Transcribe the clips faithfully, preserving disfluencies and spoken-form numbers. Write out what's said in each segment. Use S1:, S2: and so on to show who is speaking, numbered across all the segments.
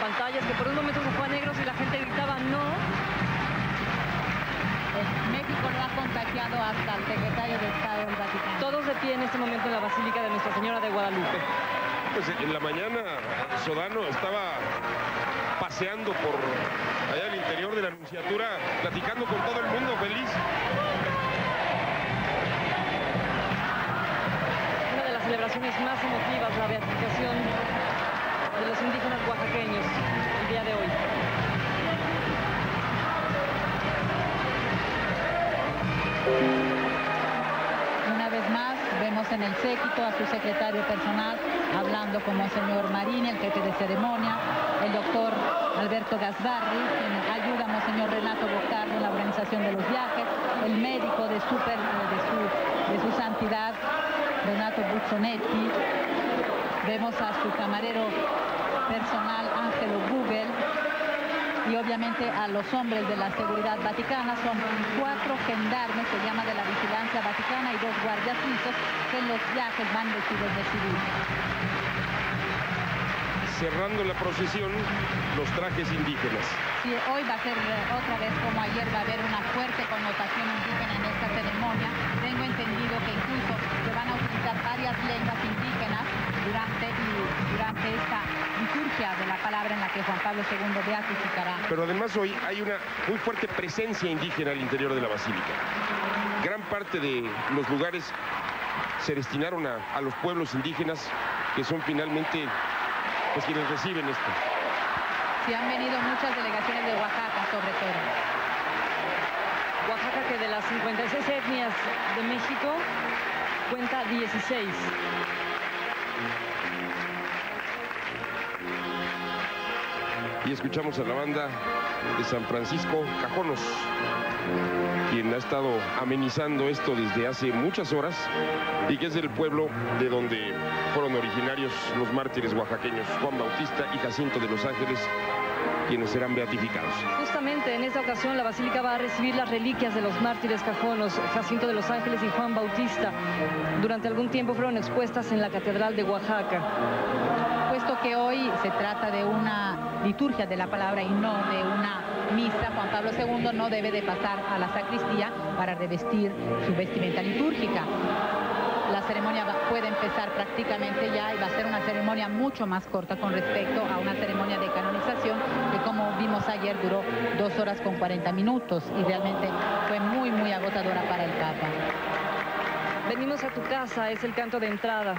S1: pantallas, que por un momento se fue a negros y la gente gritaba no.
S2: México lo ha contagiado hasta el secretario de Estado del Vaticano.
S1: Todos de pie en este momento en la Basílica de Nuestra Señora de Guadalupe.
S3: Pues en la mañana Sodano estaba paseando por allá al interior de la Nunciatura, platicando con todo el mundo, feliz.
S1: Una de las celebraciones más emotivas, la beatificación de los indígenas oaxaqueños el día de hoy.
S2: Una vez más vemos en el séquito a su secretario personal hablando con Monseñor Marini, el jefe de ceremonia, el doctor Alberto Gasbarri, quien ayuda a Monseñor Renato Bocardo en la organización de los viajes, el médico de, super, de, su, de su santidad, Renato Buzzonetti. Vemos a su camarero personal, Ángelo Google, y obviamente a los hombres de la seguridad vaticana. Son cuatro gendarmes, se llama de la vigilancia vaticana, y dos guardias suizos que en los viajes van vestidos de civil.
S3: Cerrando la procesión, los trajes indígenas.
S2: Sí, hoy va a ser otra vez como ayer, va a haber una fuerte connotación indígena en esta ceremonia. Tengo entendido que incluso se van a utilizar varias lenguas indígenas durante, y, durante esta liturgia de la palabra en la que Juan Pablo segundo beatificará.
S3: Pero además hoy hay una muy fuerte presencia indígena al interior de la basílica. Gran parte de los lugares se destinaron a, a los pueblos indígenas, que son finalmente pues quienes reciben esto.
S2: Sí, han venido muchas delegaciones de Oaxaca, sobre todo.
S1: Oaxaca, que de las cincuenta y seis etnias de México cuenta dieciséis.
S3: Y escuchamos a la banda de San Francisco Cajonos, quien ha estado amenizando esto desde hace muchas horas y que es del pueblo de donde fueron originarios los mártires oaxaqueños Juan Bautista y Jacinto de los Ángeles, quienes serán beatificados.
S1: Justamente en esta ocasión la Basílica va a recibir las reliquias de los mártires cajonos Jacinto de los Ángeles y Juan Bautista. Durante algún tiempo fueron expuestas en la Catedral de Oaxaca.
S2: Puesto que hoy se trata de una liturgia de la palabra y no de una misa, Juan Pablo segundo no debe de pasar a la sacristía para revestir su vestimenta litúrgica. La ceremonia va, puede empezar prácticamente ya y va a ser una ceremonia mucho más corta con respecto a una ceremonia de canonización que, como vimos ayer, duró dos horas con cuarenta minutos y realmente fue muy, muy agotadora para el Papa.
S1: Venimos a tu casa, es el canto de entrada.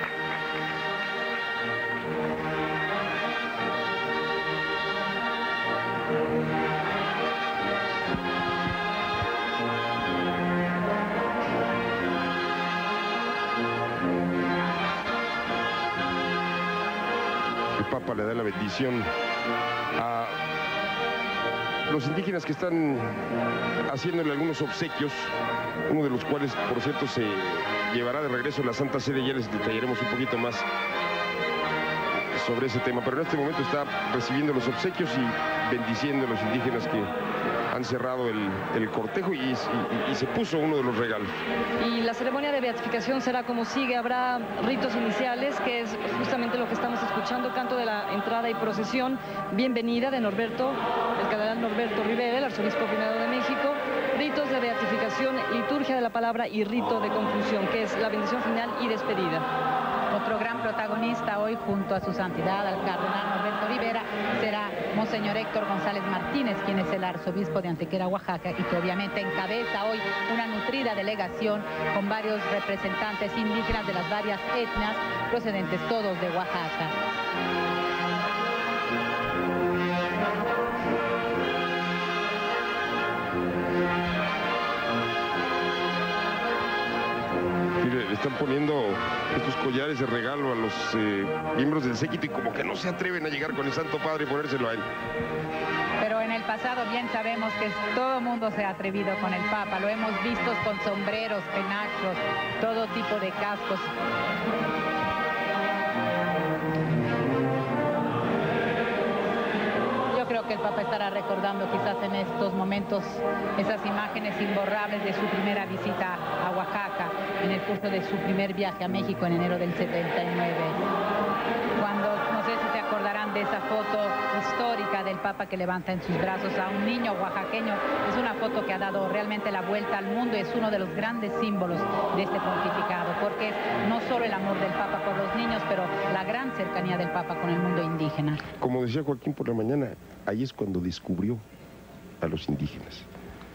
S3: El Papa le da la bendición a los indígenas que están haciéndole algunos obsequios, uno de los cuales, por cierto, se llevará de regreso a la Santa Sede. Ya les detallaremos un poquito más sobre ese tema, pero en este momento está recibiendo los obsequios y bendiciendo a los indígenas que han cerrado el, el cortejo y, y, y se puso uno de los regalos.
S1: Y la ceremonia de beatificación será como sigue. Habrá ritos iniciales, que es justamente lo que estamos escuchando, canto de la entrada y procesión, bienvenida de Norberto, el cardenal Norberto Rivera, el arzobispo primado de México, ritos de beatificación, liturgia de la palabra y rito de conclusión, que es la bendición final y despedida.
S2: Otro gran protagonista hoy, junto a su santidad, al cardenal Norberto Rivera, será Monseñor Héctor González Martínez, quien es el arzobispo de Antequera, Oaxaca, y que obviamente encabeza hoy una nutrida delegación con varios representantes indígenas de las varias etnias, procedentes todos de Oaxaca.
S3: Le están poniendo estos collares de regalo a los eh, miembros del séquito y como que no se atreven a llegar con el Santo Padre y ponérselo a él.
S2: Pero en el pasado bien sabemos que todo el mundo se ha atrevido con el Papa. Lo hemos visto con sombreros, penachos, todo tipo de cascos. Yo creo que el Papa estará recordando quizás en estos momentos esas imágenes imborrables de su primera visita a Oaxaca, en el curso de su primer viaje a México en enero del setenta y nueve. Cuando, no sé si se acordarán de esa foto histórica del Papa que levanta en sus brazos a un niño oaxaqueño. Es una foto que ha dado realmente la vuelta al mundo y es uno de los grandes símbolos de este pontificado, porque es no solo el amor del Papa por los niños, pero la gran cercanía del Papa con el mundo indígena.
S3: Como decía Joaquín por la mañana, ahí es cuando descubrió a los indígenas.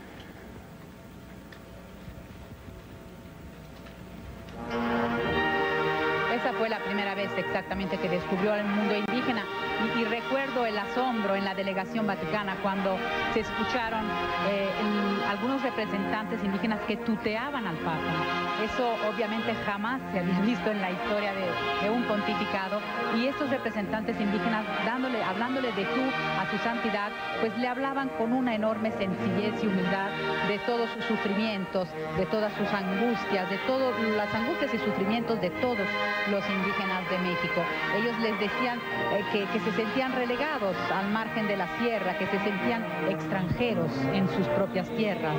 S2: Esa fue la primera vez exactamente que descubrió el mundo indígena y, y recuerdo el asombro en la delegación vaticana cuando se escucharon eh, el, algunos representantes indígenas que tuteaban al Papa. Eso obviamente jamás se había visto en la historia de, de un pontificado, y estos representantes indígenas dándole, hablándole de tú a su santidad, pues le hablaban con una enorme sencillez y humildad de todos sus sufrimientos, de todas sus angustias, de todas las angustias y sufrimientos de todos los indígenas de México. Ellos les decían eh, que, que se sentían relegados al margen de la sierra, que se sentían extranjeros en sus propias tierras.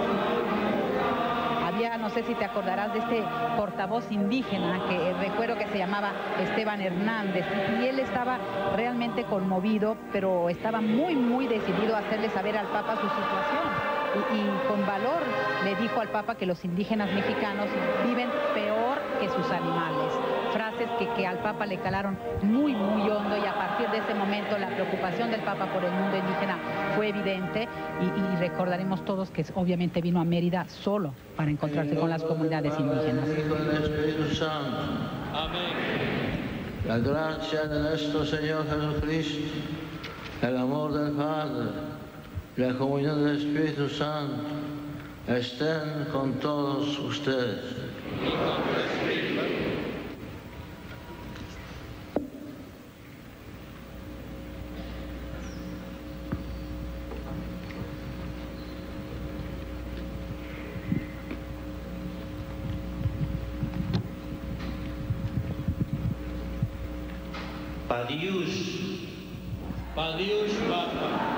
S2: Había, no sé si te acordarás de este portavoz indígena que eh, recuerdo que se llamaba Esteban Hernández, y él estaba realmente conmovido, pero estaba muy, muy decidido a hacerle saber al Papa su situación. Y, y con valor le dijo al Papa que los indígenas mexicanos viven peor que sus animales. Frases que, que al Papa le calaron muy, muy hondo, y a partir de ese momento la preocupación del Papa por el mundo indígena fue evidente, y, y recordaremos todos que obviamente vino a Mérida solo para encontrarse con las comunidades indígenas.
S4: Amén. La gracia de nuestro Señor Jesucristo, el amor del Padre, la comunión del Espíritu Santo estén con todos ustedes.
S5: Padiush,
S4: Padiush Papa,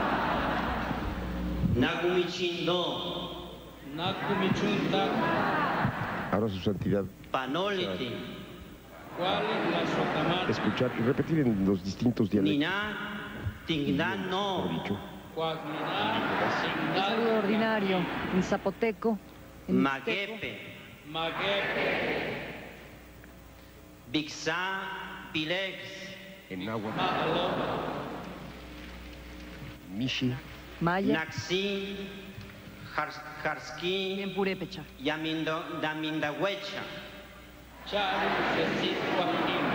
S5: Nagumichindo,
S4: Nakumichuntak,
S3: Ahora su santidad,
S5: Panoliti,
S4: Kuali Tlaxotamati,
S3: escuchar y repetir en los distintos dialectos.
S5: Nina, Tingdano,
S3: Mejor dicho.
S4: Kuakminá,
S1: El saludo ordinario en zapoteco, en mixteco,
S5: Magepe,
S4: Magepe,
S5: Bixá, Pilex,
S3: En náhuatl,
S4: Mahaloma,
S3: Mishi,
S1: maya
S5: Naxi, Jars-
S1: y
S5: Jarski,
S1: en purépecha.
S5: Yamindo, Damindahuecha.
S4: Charu, Sesit, Kuakim.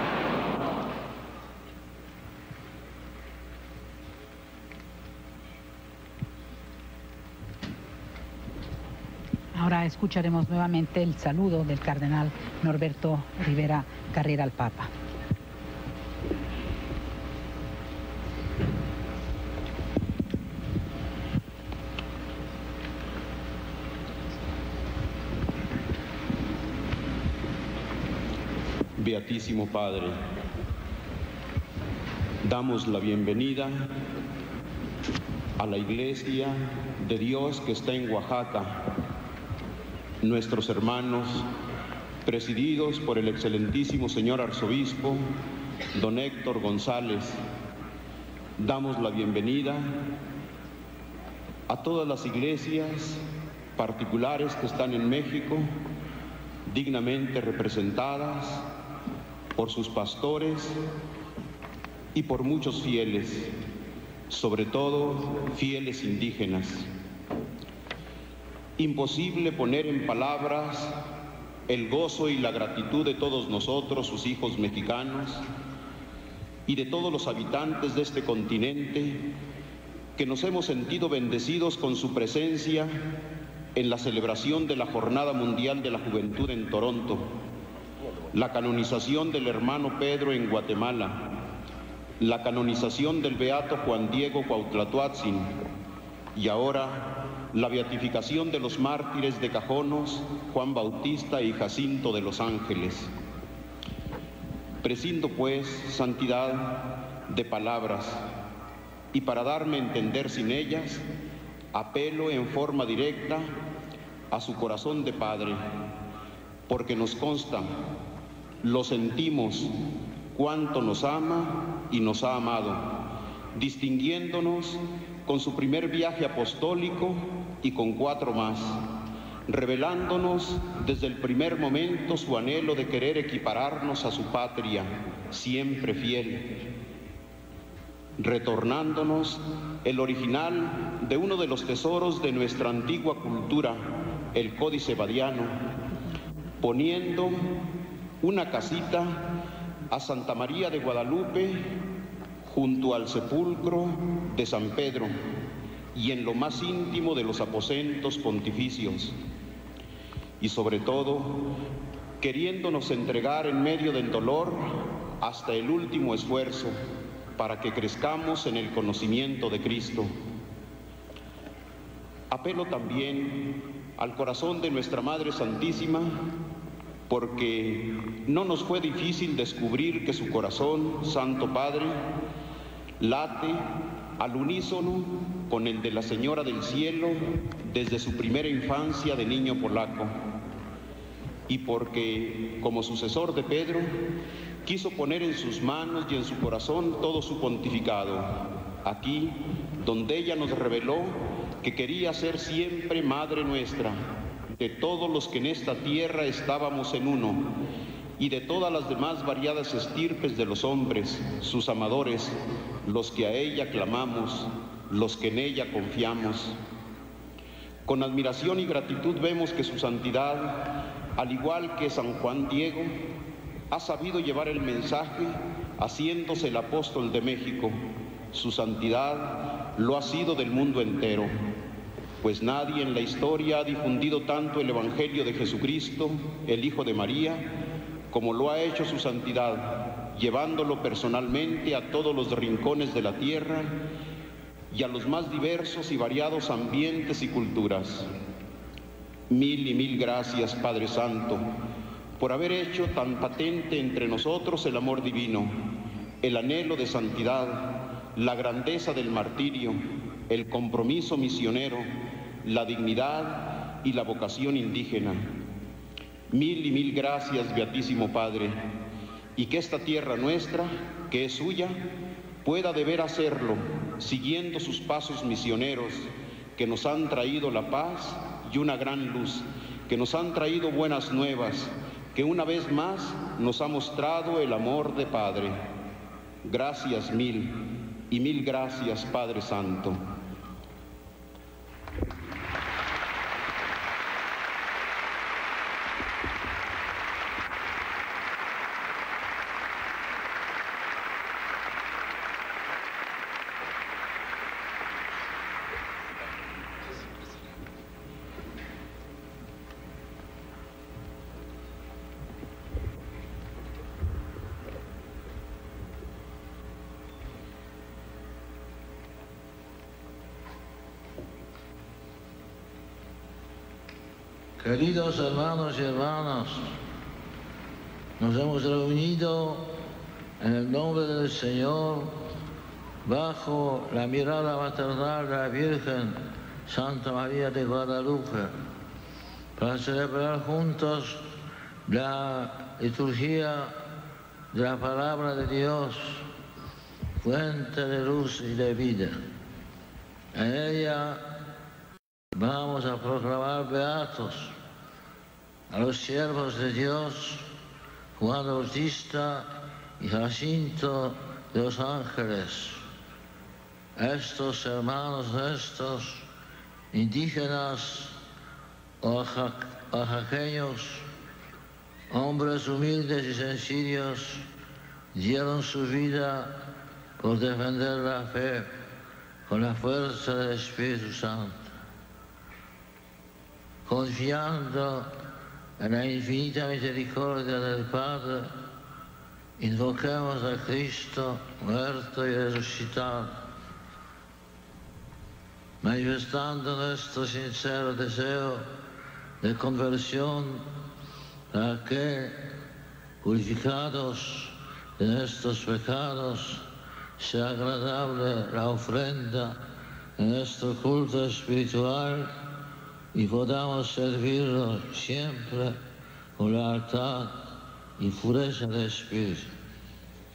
S2: Ahora escucharemos nuevamente el saludo del cardenal Norberto Rivera Carrera al Papa.
S6: Beatísimo Padre, damos la bienvenida a la Iglesia de Dios que está en Oaxaca, nuestros hermanos, presididos por el excelentísimo señor arzobispo, don Héctor González. Damos la bienvenida a todas las iglesias particulares que están en México, dignamente representadas por sus pastores y por muchos fieles, sobre todo fieles indígenas. Imposible poner en palabras el gozo y la gratitud de todos nosotros, sus hijos mexicanos, y de todos los habitantes de este continente, que nos hemos sentido bendecidos con su presencia en la celebración de la Jornada Mundial de la Juventud en Toronto, la canonización del hermano Pedro en Guatemala, la canonización del beato Juan Diego Cuauhtlatoatzin, y ahora la beatificación de los mártires de Cajonos, Juan Bautista y Jacinto de los Ángeles. Prescindo, pues, santidad, de palabras, y para darme a entender sin ellas, apelo en forma directa a su corazón de Padre, porque nos consta, lo sentimos, cuánto nos ama y nos ha amado, distinguiéndonos con su primer viaje apostólico y con cuatro más, revelándonos desde el primer momento su anhelo de querer equipararnos a su patria, siempre fiel, retornándonos el original de uno de los tesoros de nuestra antigua cultura, el Códice Badiano, poniendo una casita a Santa María de Guadalupe junto al sepulcro de San Pedro y en lo más íntimo de los aposentos pontificios, y sobre todo queriéndonos entregar en medio del dolor hasta el último esfuerzo para que crezcamos en el conocimiento de Cristo. Apelo también al corazón de nuestra Madre Santísima, porque no nos fue difícil descubrir que su corazón, Santo Padre, late al unísono con el de la Señora del Cielo desde su primera infancia de niño polaco, y porque, como sucesor de Pedro, quiso poner en sus manos y en su corazón todo su pontificado, aquí donde ella nos reveló que quería ser siempre Madre nuestra, de todos los que en esta tierra estábamos en uno, y de todas las demás variadas estirpes de los hombres, sus amadores, los que a ella clamamos, los que en ella confiamos. Con admiración y gratitud vemos que su santidad, al igual que San Juan Diego, ha sabido llevar el mensaje haciéndose el apóstol de México. Su santidad lo ha sido del mundo entero, pues nadie en la historia ha difundido tanto el Evangelio de Jesucristo, el Hijo de María, como lo ha hecho su santidad, llevándolo personalmente a todos los rincones de la tierra y a los más diversos y variados ambientes y culturas. Mil y mil gracias, Padre Santo, por haber hecho tan patente entre nosotros el amor divino, el anhelo de santidad, la grandeza del martirio, el compromiso misionero, la dignidad y la vocación indígena. Mil y mil gracias, Beatísimo Padre, y que esta tierra nuestra, que es suya, pueda deber hacerlo, siguiendo sus pasos misioneros, que nos han traído la paz y una gran luz, que nos han traído buenas nuevas, que una vez más nos ha mostrado el amor de Padre. Gracias mil y mil gracias, Padre Santo.
S4: Queridos hermanos y hermanas, nos hemos reunido en el nombre del Señor bajo la mirada maternal de la Virgen Santa María de Guadalupe para celebrar juntos la liturgia de la palabra de Dios, fuente de luz y de vida. En ella vamos a proclamar beatos a los siervos de Dios, Juan Bautista y Jacinto de los Ángeles. Estos hermanos nuestros, indígenas oaxaqueños, hombres humildes y sencillos, dieron su vida por defender la fe con la fuerza del Espíritu Santo. Confiando en la infinita misericordia del Padre, invoquemos a Cristo muerto y resucitado, manifestando nuestro sincero deseo de conversión para que, purificados de nuestros pecados, sea agradable la ofrenda en nuestro culto espiritual y podamos servirlo siempre con lealtad y pureza de espíritu.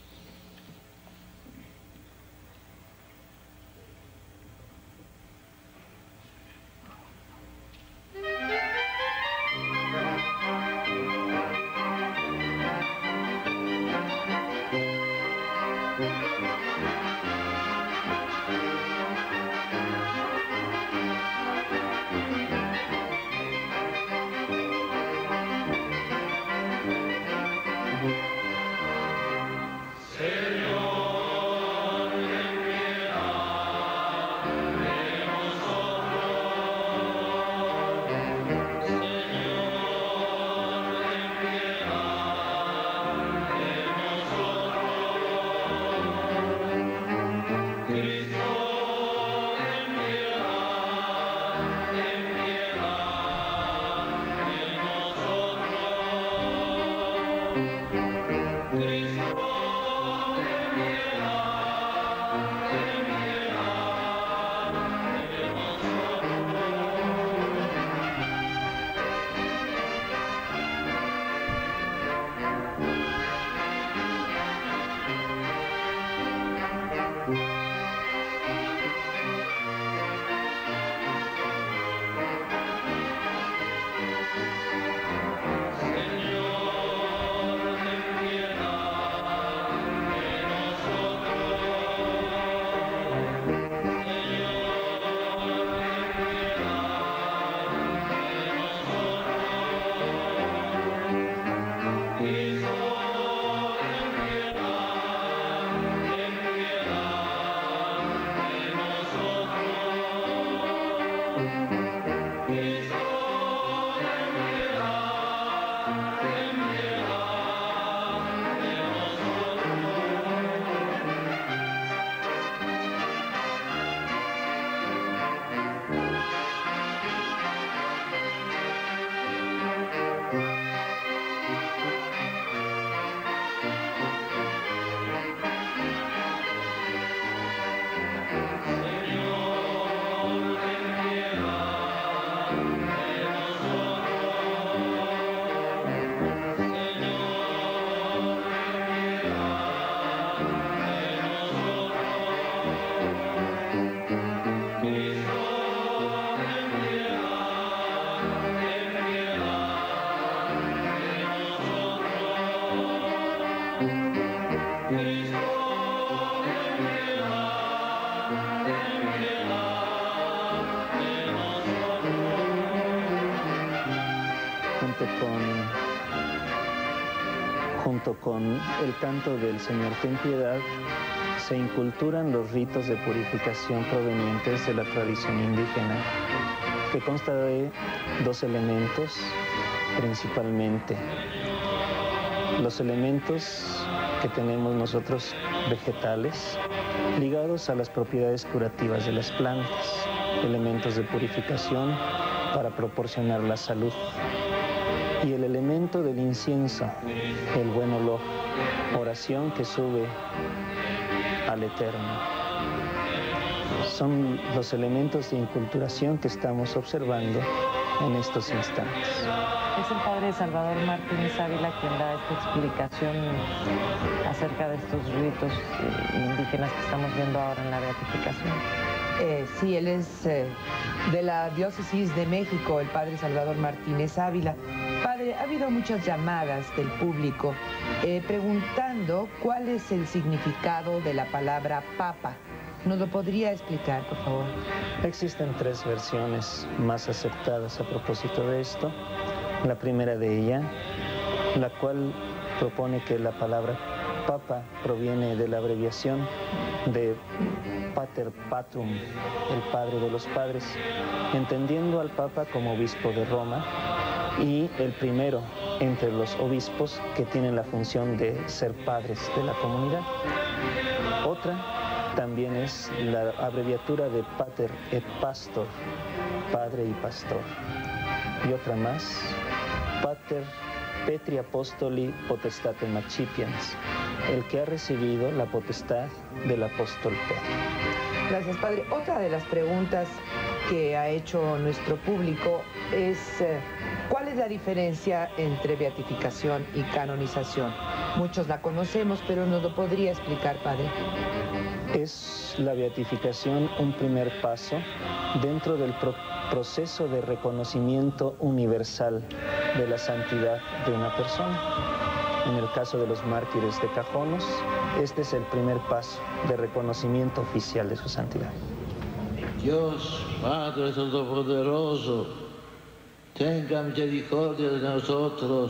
S7: Junto con, junto con el canto del Señor ten piedad, se inculturan los ritos de purificación provenientes de la tradición indígena, que consta de dos elementos principalmente. Los elementos que tenemos nosotros vegetales, ligados a las propiedades curativas de las plantas, elementos de purificación para proporcionar la salud. Y el elemento del incienso, el buen olor, oración que sube al Eterno. Son los elementos de inculturación que estamos observando en estos instantes.
S8: Es el padre Salvador Martínez Ávila quien da esta explicación acerca de estos ritos eh, indígenas que estamos viendo ahora en la beatificación.
S9: Eh, sí, él es eh, de la Diócesis de México, el padre Salvador Martínez Ávila. Padre, ha habido muchas llamadas del público eh, preguntando cuál es el significado de la palabra papa. ¿Nos lo podría explicar, por favor?
S7: Existen tres versiones más aceptadas a propósito de esto. La primera de ella, la cual propone que la palabra papa proviene de la abreviación de Pater Patrum, el padre de los padres, entendiendo al papa como obispo de Roma y el primero entre los obispos que tienen la función de ser padres de la comunidad. Otra también es la abreviatura de Pater et Pastor, padre y pastor. Y otra más, Pater Petri Apostoli Potestatem Accipiens, el que ha recibido la potestad del apóstol Pedro.
S9: Gracias, padre. Otra de las preguntas que ha hecho nuestro público es eh, ¿cuál es la diferencia entre beatificación y canonización? Muchos la conocemos, pero ¿nos lo podría explicar, padre?
S7: Es la beatificación un primer paso dentro del pro proceso de reconocimiento universal de la santidad de una persona. En el caso de los mártires de Cajonos, este es el primer paso de reconocimiento oficial de su santidad.
S4: Dios, Padre Todopoderoso, tenga misericordia de nosotros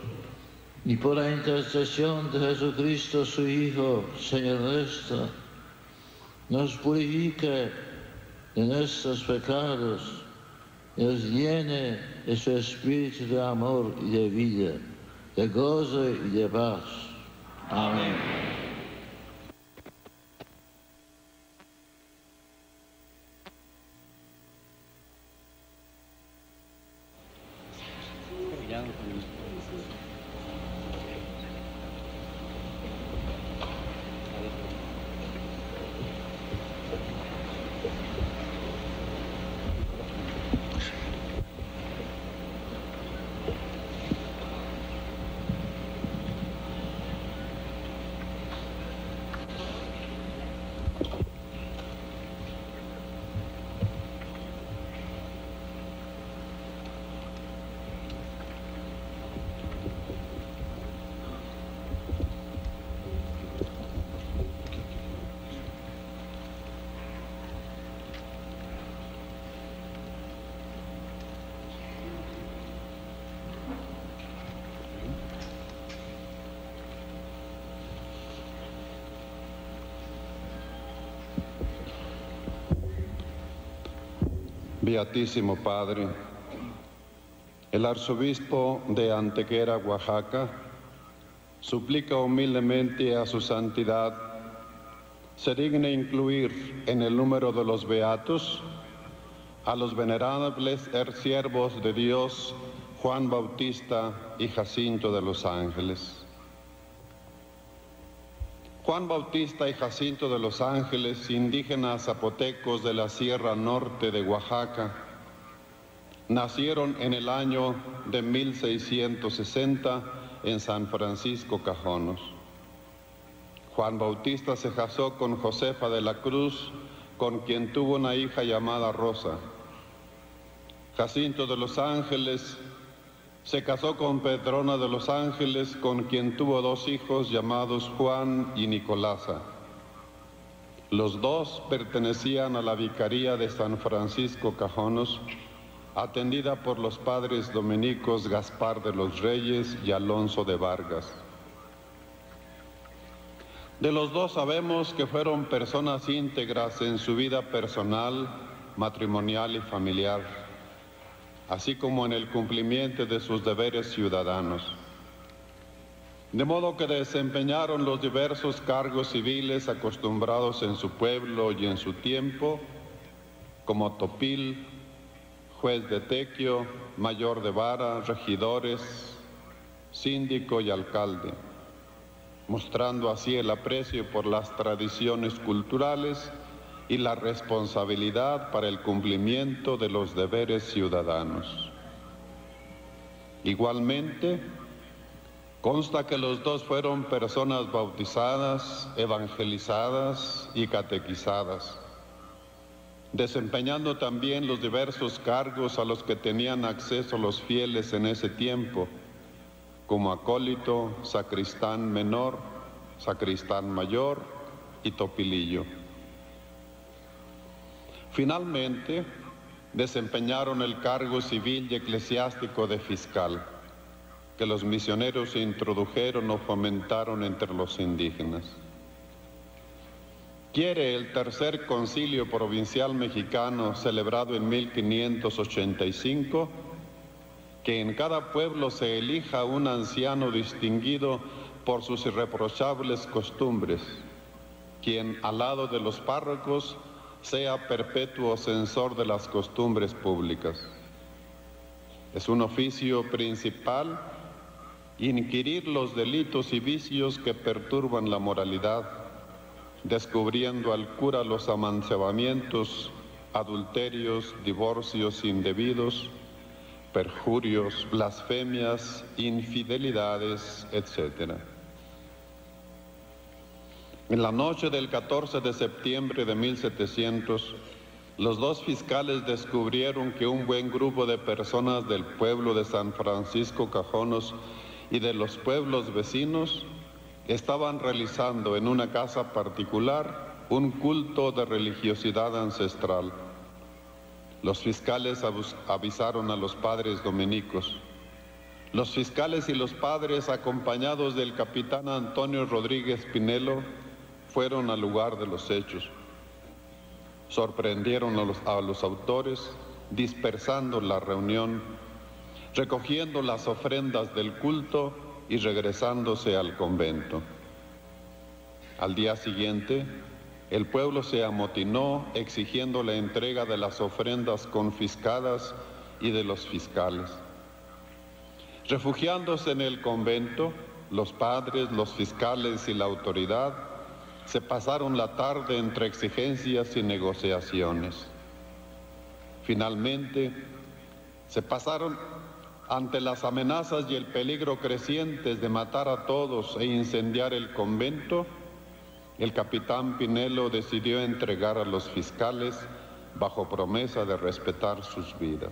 S4: y por la intercesión de Jesucristo, su Hijo, Señor nuestro, nos purifique de nuestros pecados, nos llene de su espíritu de amor y de vida, de gozo y de paz. Amén.
S6: Beatísimo Padre, el arzobispo de Antequera, Oaxaca, suplica humildemente a su santidad se digne incluir en el número de los beatos a los venerables siervos de Dios Juan Bautista y Jacinto de los Ángeles. Juan Bautista y Jacinto de los Ángeles, indígenas zapotecos de la Sierra Norte de Oaxaca, nacieron en el año de mil seiscientos sesenta en San Francisco, Cajonos. Juan Bautista se casó con Josefa de la Cruz, con quien tuvo una hija llamada Rosa. Jacinto de los Ángeles se casó con Pedrona de los Ángeles, con quien tuvo dos hijos llamados Juan y Nicolasa. Los dos pertenecían a la Vicaría de San Francisco Cajonos, atendida por los padres dominicos Gaspar de los Reyes y Alonso de Vargas. De los dos sabemos que fueron personas íntegras en su vida personal, matrimonial y familiar, así como en el cumplimiento de sus deberes ciudadanos. De modo que desempeñaron los diversos cargos civiles acostumbrados en su pueblo y en su tiempo, como topil, juez de tequio, mayor de vara, regidores, síndico y alcalde, mostrando así el aprecio por las tradiciones culturales y la responsabilidad para el cumplimiento de los deberes ciudadanos. Igualmente, consta que los dos fueron personas bautizadas, evangelizadas y catequizadas, desempeñando también los diversos cargos a los que tenían acceso los fieles en ese tiempo, como acólito, sacristán menor, sacristán mayor y topilillo. Finalmente, desempeñaron el cargo civil y eclesiástico de fiscal, que los misioneros introdujeron o fomentaron entre los indígenas. Quiere el tercer concilio provincial mexicano, celebrado en mil quinientos ochenta y cinco, que en cada pueblo se elija un anciano distinguido por sus irreprochables costumbres, quien al lado de los párrocos sea perpetuo censor de las costumbres públicas. Es un oficio principal inquirir los delitos y vicios que perturban la moralidad, descubriendo al cura los amancebamientos, adulterios, divorcios indebidos, perjurios, blasfemias, infidelidades, etcétera. En la noche del catorce de septiembre de mil setecientos, los dos fiscales descubrieron que un buen grupo de personas del pueblo de San Francisco Cajonos y de los pueblos vecinos estaban realizando en una casa particular un culto de religiosidad ancestral. Los fiscales avisaron a los padres dominicos. Los fiscales y los padres, acompañados del capitán Antonio Rodríguez Pinelo, fueron al lugar de los hechos. Sorprendieron a los, a los autores, dispersando la reunión, recogiendo las ofrendas del culto y regresándose al convento. Al día siguiente, el pueblo se amotinó exigiendo la entrega de las ofrendas confiscadas y de los fiscales. Refugiándose en el convento, los padres, los fiscales y la autoridad se pasaron la tarde entre exigencias y negociaciones. Finalmente, se pasaron ante las amenazas y el peligro crecientes de matar a todos e incendiar el convento. El capitán Pinelo decidió entregar a los fiscales bajo promesa de respetar sus vidas.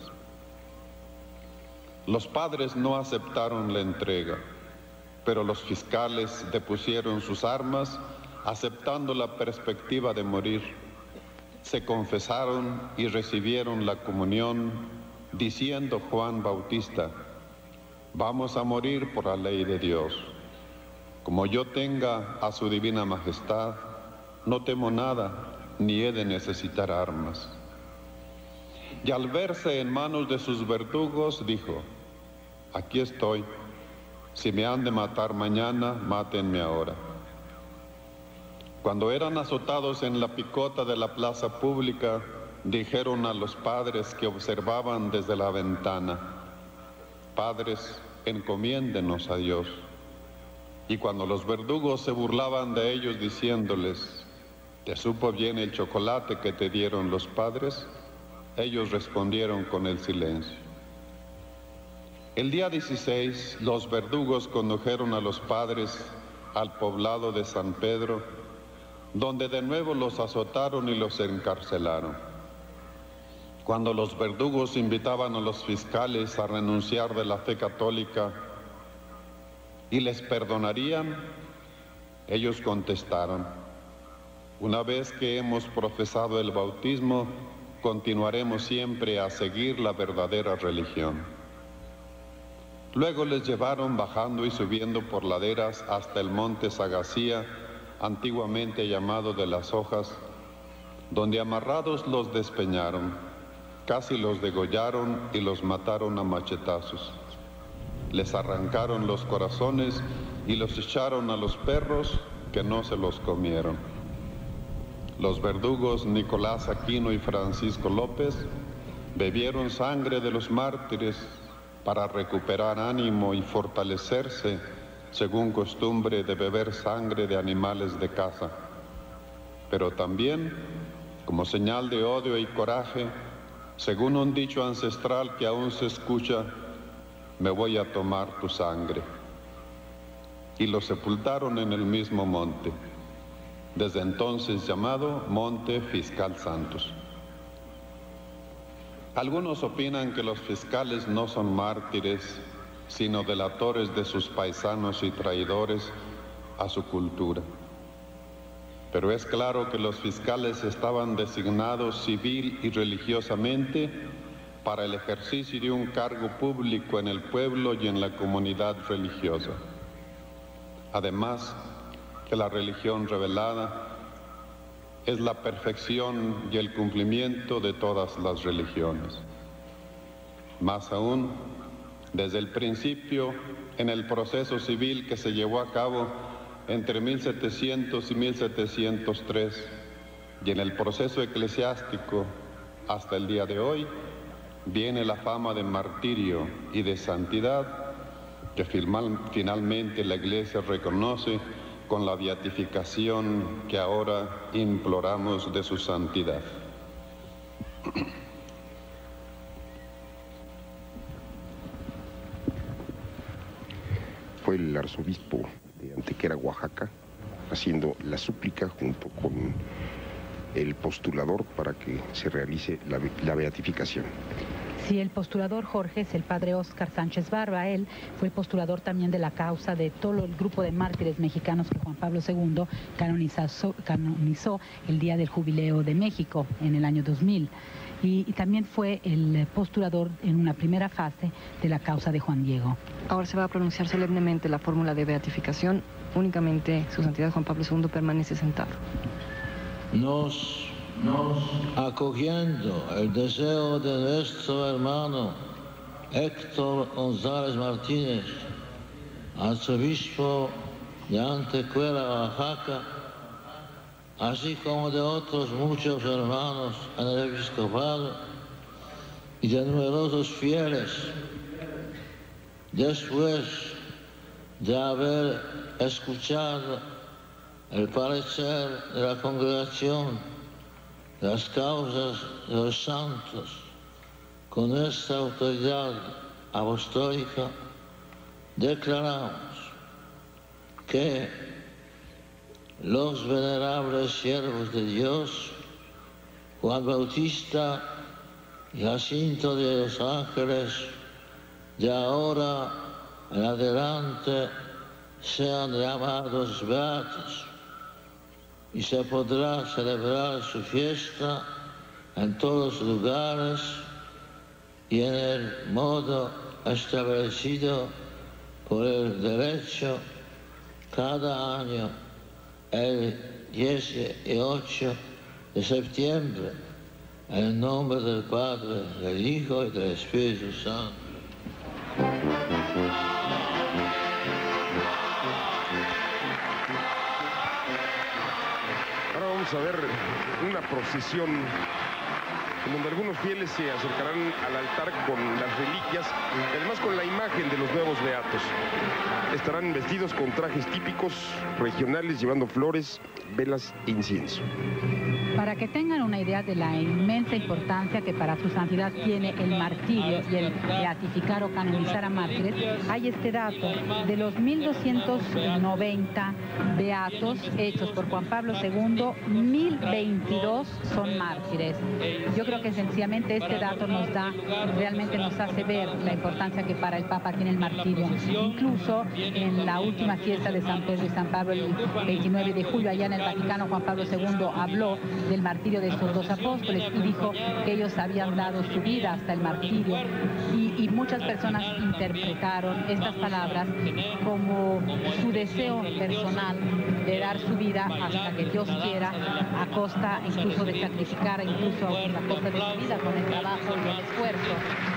S6: Los padres no aceptaron la entrega, pero los fiscales depusieron sus armas, aceptando la perspectiva de morir. Se confesaron y recibieron la comunión, diciendo Juan Bautista: vamos a morir por la ley de Dios. Como yo tenga a su divina majestad, no temo nada, ni he de necesitar armas. Y al verse en manos de sus verdugos, dijo: aquí estoy, si me han de matar mañana, mátenme ahora. Cuando eran azotados en la picota de la plaza pública, dijeron a los padres que observaban desde la ventana: padres, encomiéndenos a Dios. Y cuando los verdugos se burlaban de ellos diciéndoles: ¿te supo bien el chocolate que te dieron los padres?, ellos respondieron con el silencio. El día dieciséis, los verdugos condujeron a los padres al poblado de San Pedro, donde de nuevo los azotaron y los encarcelaron. Cuando los verdugos invitaban a los fiscales a renunciar de la fe católica y les perdonarían, ellos contestaron: Una vez que hemos profesado el bautismo, continuaremos siempre a seguir la verdadera religión. Luego les llevaron bajando y subiendo por laderas hasta el monte Sagacía, antiguamente llamado de las Hojas, donde amarrados los despeñaron, casi los degollaron y los mataron a machetazos. Les arrancaron los corazones y los echaron a los perros, que no se los comieron. Los verdugos Nicolás Aquino y Francisco López bebieron sangre de los mártires para recuperar ánimo y fortalecerse, según costumbre de beber sangre de animales de caza. Pero también, como señal de odio y coraje, según un dicho ancestral que aún se escucha, me voy a tomar tu sangre. Y lo sepultaron en el mismo monte, desde entonces llamado Monte Fiscal Santos. Algunos opinan que los fiscales no son mártires, sino delatores de sus paisanos y traidores a su cultura. Pero es claro que los fiscales estaban designados civil y religiosamente para el ejercicio de un cargo público en el pueblo y en la comunidad religiosa. Además, que la religión revelada es la perfección y el cumplimiento de todas las religiones. Más aún, desde el principio, en el proceso civil que se llevó a cabo entre mil setecientos y mil setecientos tres, y en el proceso eclesiástico hasta el día de hoy, viene la fama de martirio y de santidad que finalmente la Iglesia reconoce con la beatificación que ahora imploramos de su santidad.
S3: Fue el arzobispo de Antequera, Oaxaca, haciendo la súplica junto con el postulador para que se realice la, la beatificación.
S2: Sí, el postulador Jorge es el padre Óscar Sánchez Barba. Él fue el postulador también de la causa de todo el grupo de mártires mexicanos que Juan Pablo segundo canonizó, canonizó el día del jubileo de México en el año dos mil. Y, y también fue el postulador en una primera fase de la causa de Juan Diego.
S1: Ahora se va a pronunciar solemnemente la fórmula de beatificación. Únicamente su santidad Juan Pablo segundo permanece sentado.
S4: Nos, nos acogiendo el deseo de nuestro hermano Héctor González Martínez, arzobispo de Antequera, Oaxaca, así como de otros muchos hermanos en el episcopado y de numerosos fieles, después de haber escuchado el parecer de la congregación de las causas de los santos con nuestra autoridad apostólica, declaramos que los venerables siervos de Dios, Juan Bautista y Jacinto de los Ángeles, de ahora en adelante sean llamados beatos, y se podrá celebrar su fiesta en todos los lugares y en el modo establecido por el derecho cada año el dieciocho de septiembre, en el nombre del Padre, del Hijo y del Espíritu Santo.
S3: Ahora vamos a ver una procesión en donde algunos fieles se acercarán al altar con las reliquias, y además con la imagen de los nuevos beatos. Estarán vestidos con trajes típicos regionales, llevando flores, velas e incienso.
S2: Para que tengan una idea de la inmensa importancia que para su santidad tiene el martirio y el beatificar o canonizar a mártires, hay este dato: de los mil doscientos noventa beatos hechos por Juan Pablo segundo, mil veintidós son mártires. Yo creo que sencillamente este dato nos da, realmente nos hace ver la importancia que para el Papa tiene el martirio. Incluso en la última fiesta de San Pedro y San Pablo, el veintinueve de julio, allá en el Vaticano, Juan Pablo segundo habló del martirio de estos dos apóstoles y dijo que ellos habían dado su vida hasta el martirio, y, y muchas personas interpretaron estas palabras como su deseo personal de dar su vida hasta que Dios quiera, a costa incluso de sacrificar, incluso a costa de su vida, con el trabajo y el esfuerzo.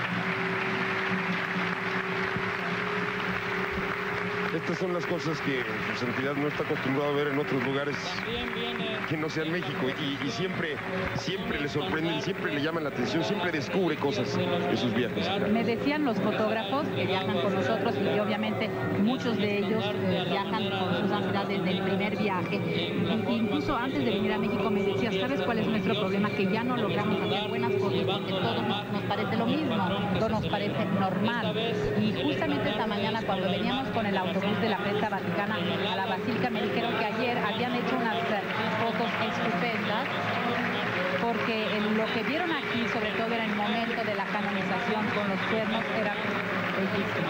S3: Estas son las cosas que su santidad no está acostumbrado a ver en otros lugares que no sean México, y, y siempre, siempre le sorprenden, siempre le llaman la atención, siempre descubre cosas de sus viajes.
S2: Me decían los fotógrafos que viajan con nosotros, y obviamente muchos de ellos eh, viajan con su santidad desde el primer viaje, y, incluso antes de venir a México me decía: ¿sabes cuál es nuestro problema? Que ya no logramos hacer buenas fotos porque todo nos, nos parece lo mismo, todo nos parece normal. Y justamente esta mañana, cuando veníamos con el autobús de la prensa vaticana a la basílica, me dijeron que ayer habían hecho unas fotos estupendas, porque el, lo que vieron aquí, sobre todo en el momento de la canonización con los cuernos, era bellísimo.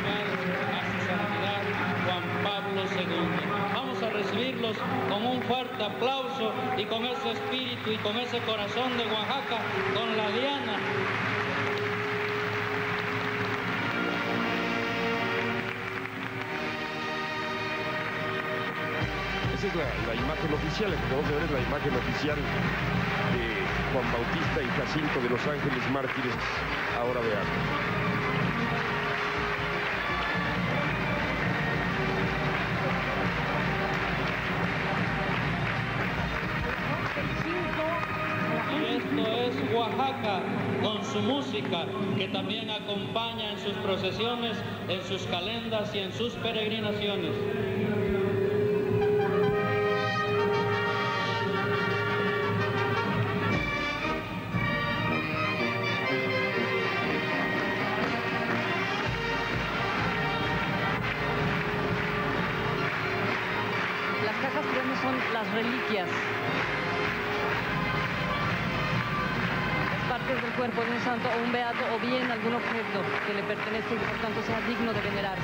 S10: Juan Pablo segundo. Vamos a recibirlos con un fuerte aplauso y con ese espíritu y con ese corazón de Oaxaca, con la diana.
S3: Esa es la, la imagen oficial, la que vamos a ver es la imagen oficial de Juan Bautista y Jacinto de los Ángeles Mártires, ahora beatos.
S10: Y esto es Oaxaca, con su música, que también acompaña en sus procesiones, en sus calendas y en sus peregrinaciones.
S1: Las reliquias, las partes del cuerpo de un santo o un beato, o bien algún objeto que le pertenece y por tanto sea digno de venerarse.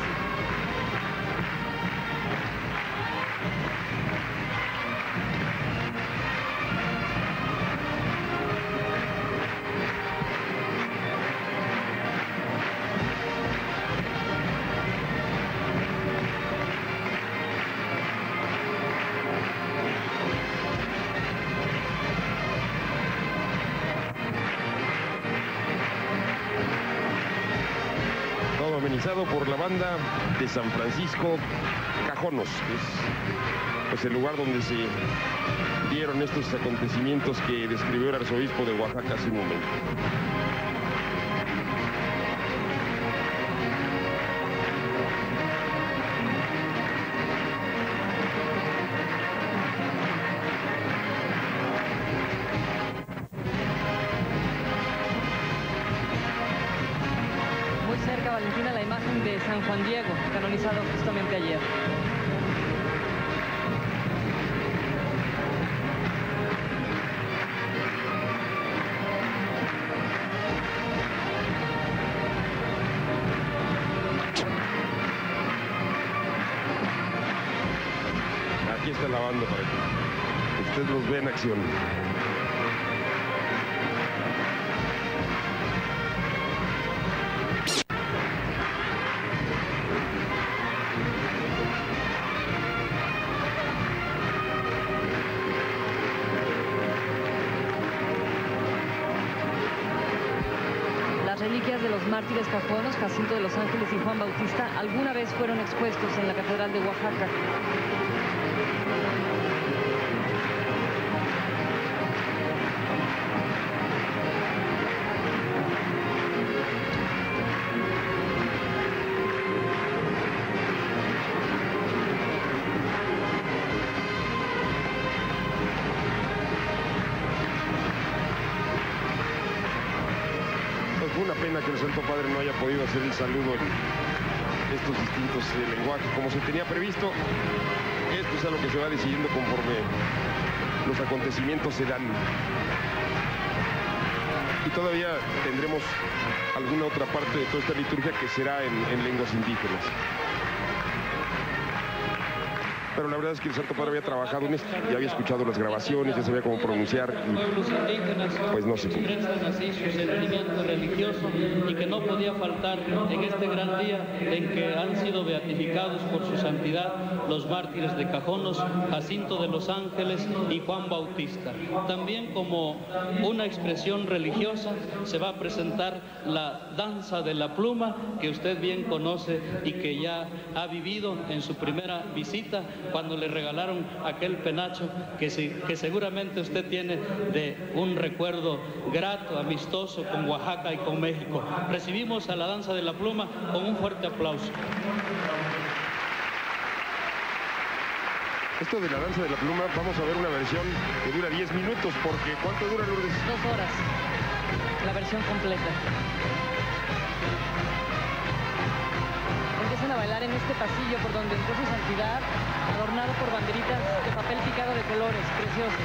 S3: Amenizado por la banda de San Francisco Cajonos, que es pues, el lugar donde se dieron estos acontecimientos que describió el arzobispo de Oaxaca hace un momento.
S1: Valentina, la imagen de San Juan Diego, canonizado justamente ayer.
S3: Aquí está la banda para que usted los vea en acción.
S1: Reliquias de los mártires cajonos, Jacinto de los Ángeles y Juan Bautista, alguna vez fueron expuestos en la Catedral de Oaxaca.
S3: Una pena que el Santo Padre no haya podido hacer el saludo en estos distintos eh, lenguajes como se tenía previsto. Esto es algo que se va decidiendo conforme los acontecimientos se dan. Y todavía tendremos alguna otra parte de toda esta liturgia que será en, en lenguas indígenas. Pero la verdad es que el Santo Padre había trabajado en esto, ya había escuchado las grabaciones, ya sabía cómo pronunciar, y pues no se pudo.
S10: Expresan así su sentimiento religioso y que no podía faltar en este gran día en que han sido beatificados por su santidad los mártires de Cajonos, Jacinto de los Ángeles y Juan Bautista. También como una expresión religiosa se va a presentar la danza de la pluma, que usted bien conoce y que ya ha vivido en su primera visita, cuando le regalaron aquel penacho que, sí, que seguramente usted tiene de un recuerdo grato, amistoso con Oaxaca y con México. Recibimos a la danza de la pluma con un fuerte aplauso.
S3: Esto de la danza de la pluma, vamos a ver una versión que dura diez minutos, porque ¿cuánto dura, Lourdes?
S1: Dos horas, la versión completa. Empiezan a bailar en este pasillo por donde entró su santidad, adornado por banderitas de papel picado de colores, preciosos.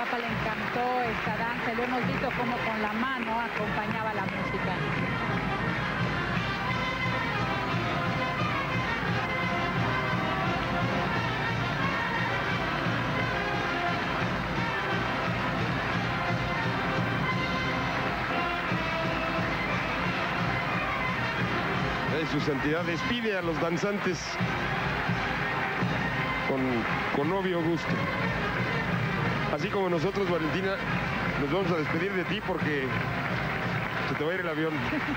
S2: Papa le encantó esta danza, lo hemos visto como con la mano acompañaba la música.
S3: Su santidad despide a los danzantes con, con obvio gusto. Así como nosotros, Valentina, nos vamos a despedir de ti porque se te va a ir el avión.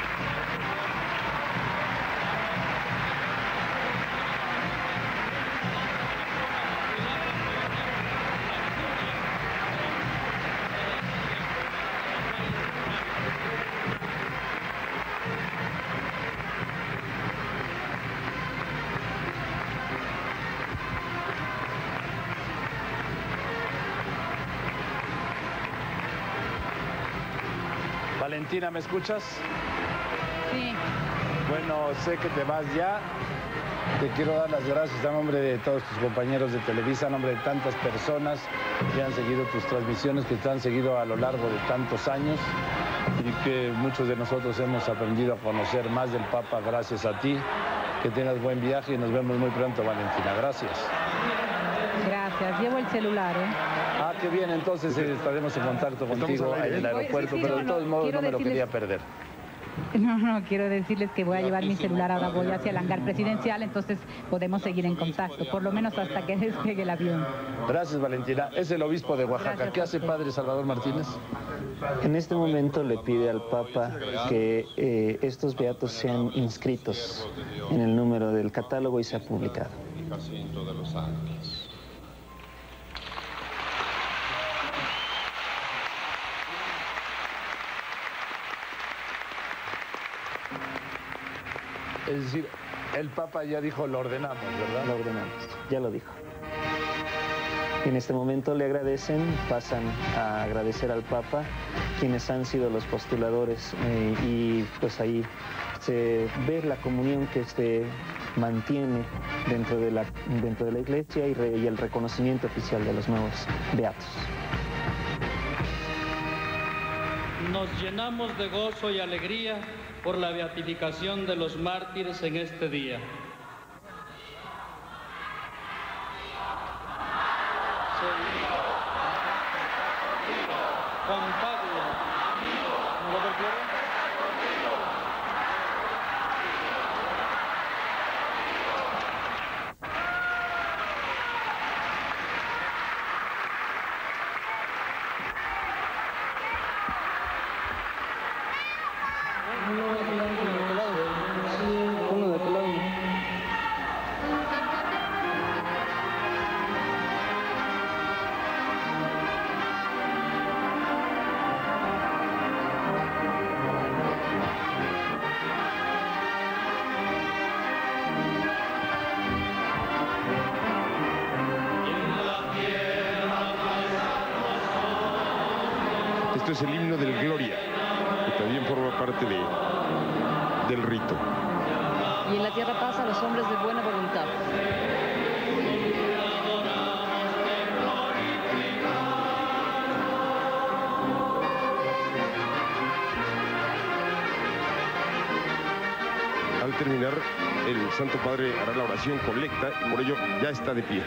S11: Valentina, ¿me escuchas?
S2: Sí.
S11: Bueno, sé que te vas ya. Te quiero dar las gracias a nombre de todos tus compañeros de Televisa, a nombre de tantas personas que han seguido tus transmisiones, que te han seguido a lo largo de tantos años y que muchos de nosotros hemos aprendido a conocer más del Papa gracias a ti. Que tengas buen viaje y nos vemos muy pronto, Valentina. Gracias.
S2: Gracias. Llevo el celular, ¿eh?
S11: Ah, qué bien. Entonces eh, estaremos en contacto contigo en el aeropuerto, sí, sí, pero de todos no, modos no me lo quería perder.
S2: No, no, quiero decirles que voy a llevar mi celular, ahora voy hacia el hangar presidencial, entonces podemos seguir en contacto, por lo menos hasta que despegue el avión.
S11: Gracias, Valentina. Es el obispo de Oaxaca. Gracias. ¿Qué hace Padre Salvador Martínez?
S7: En este momento le pide al Papa que eh, estos beatos sean inscritos en el número del catálogo y sea publicado.
S11: Es decir, el Papa ya dijo, lo ordenamos, ¿verdad?
S7: Lo ordenamos, ya lo dijo. En este momento le agradecen, pasan a agradecer al Papa, quienes han sido los postuladores, eh, y pues ahí se ve la comunión que se mantiene dentro de la, dentro de la Iglesia y, re, y el reconocimiento oficial de los nuevos beatos.
S10: Nos llenamos de gozo y alegría por la beatificación de los mártires en este día. Juan Pablo, ¿no lo recuerdan?
S3: Esto es el himno del Gloria, que también forma parte de, del rito.
S1: Y en la tierra paz a los hombres de buena voluntad.
S3: Al terminar, el Santo Padre hará la oración colecta y por ello ya está de pie.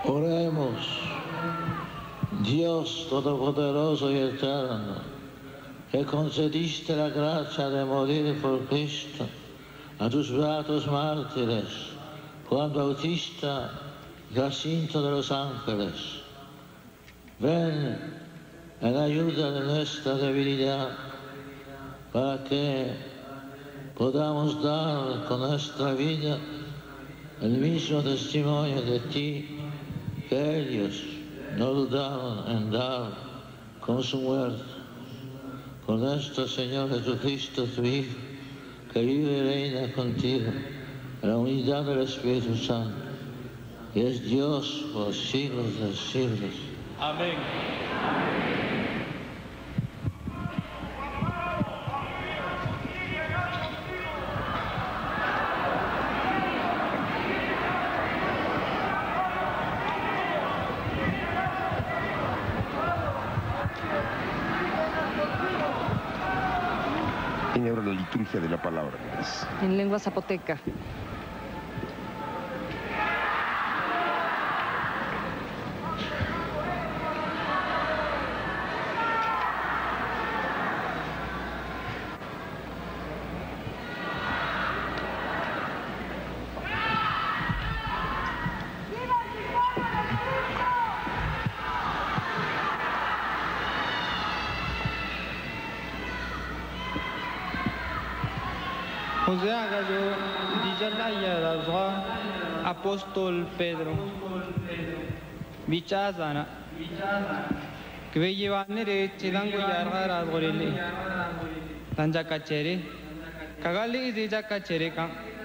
S4: Oremos, Dios Todopoderoso y Eterno, que concediste la gracia de morir por Cristo a tus beatos mártires, Juan Bautista y Jacinto de los Ángeles. Ven en ayuda de nuestra debilidad, para que podamos dar con nuestra vida el mismo testimonio de ti que ellos no dudaron en dar con su muerte. Por nuestro Señor Jesucristo, tu Hijo, que vive y reina contigo en la unidad del Espíritu Santo, y es Dios por los siglos de los siglos.
S10: Amén.
S3: Tiene ahora la liturgia de la palabra.
S1: En lengua zapoteca.
S12: José Agallo, Dijalaya Razwa, Apóstol Pedro, Vichazana, que llevan nere, Chidango Yarra Gorele, Tanjacachere, Cagali de Jacachereca,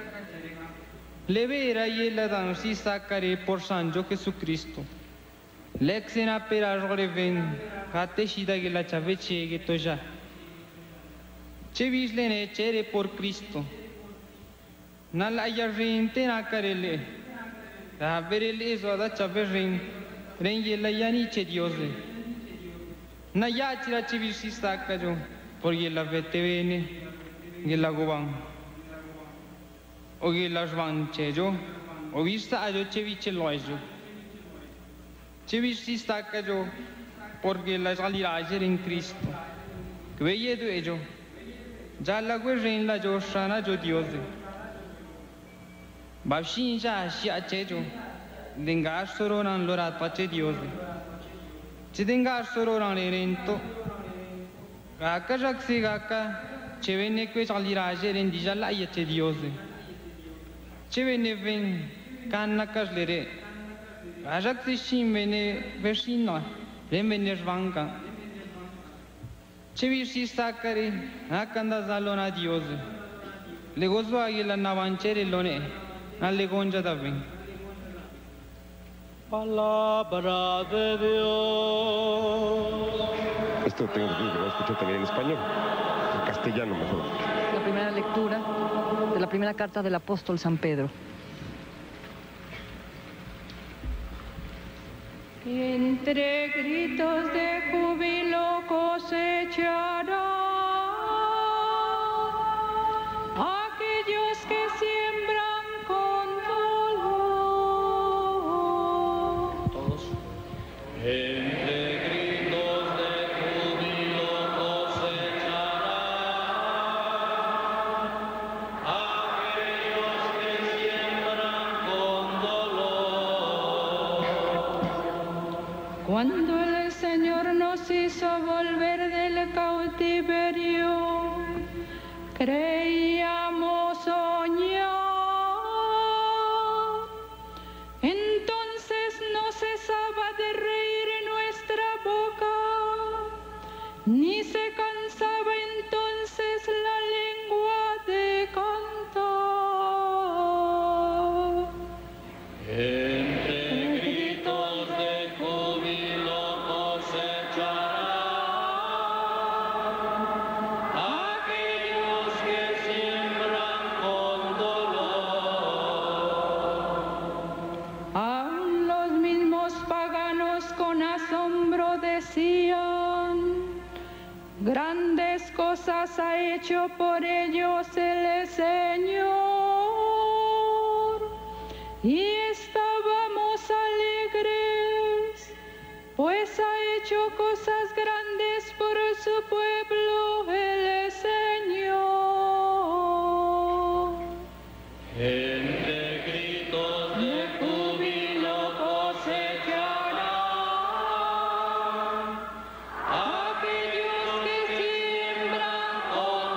S12: Leve era yela dansi sacare por Sanjo Jesucristo, Lexena pera Reven, Cateshida que la Chaveche que toja. Chevislene chere por Cristo. Nala yarin tena karele. Da verele zoda chaverin. Renye la yani che Diose. Na ya chira chevisista kajo. Por ye la vetevene. Ye la goban. O ye la jvan chejo. O vista ajo cheviche loijo. Chevisista kajo. Porque la saliraje en Cristo. Kveye do ejo. Ya la guerrin la jo shana jo Diose. Babshin ja shi achejo. Dengar sororan lorat pache Diose. Chidengar sororan rento. Gaka jaksi gaka. Chevene que saliraje en dijala yache Diose. Chevene ven kanna kaslere. Gajaksi shimene versino. Remene jvanka. Chevishi sacare, acanda zalona Diose. Le gozo aguila navanchere lone, alle gonja da ven.
S10: Palabra de Dios.
S3: Esto tengo que lo escuchar también en español, en castellano mejor.
S1: La primera lectura de la primera carta del apóstol San Pedro.
S13: Entre gritos de júbilo cosechará aquellos que siembran con dolor.
S10: Todos. Entre gritos de júbilo cosechará aquellos que siembran con dolor.
S13: Cuando el Señor nos hizo volver del cautiverio, creíamos soñar. Entonces no cesaba de reír en nuestra boca, ni se cansaba entonces la lengua de cantar.
S10: Entre gritos de júbilo cosechará aquellos que siembran con dolor.
S13: Aún los mismos paganos con asombro decían: grandes cosas ha hecho por ellos el Señor. Y estábamos alegres cosas grandes por su pueblo el Señor.
S10: Entre gritos de júbilo cosecharán aquellos que siembran con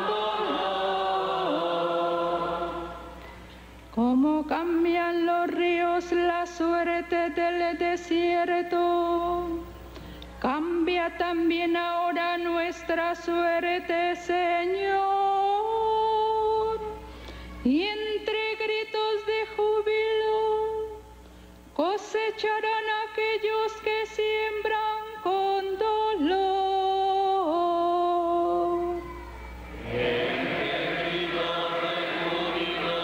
S10: dolor.
S13: Como cambian los ríos la suerte del desierto, cambia también ahora nuestra suerte, Señor. Y entre gritos de júbilo cosecharán aquellos que siembran con dolor.
S10: Entre gritos de júbilo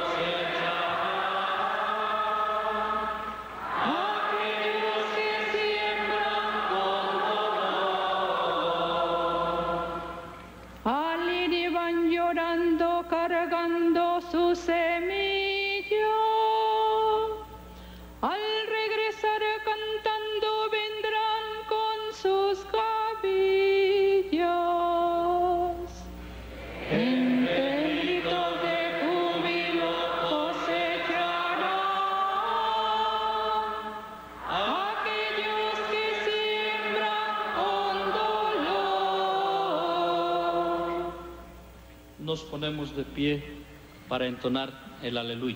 S10: cosecharán aquellos que siembran con dolor.
S13: Al ir iban llorando, cargando su semilla. Al regresar cantando, vendrán con sus gavillas. Entre gritos de júbilo cosecharán aquellos que siembran con dolor.
S10: Nos ponemos de pie para entonar el aleluya.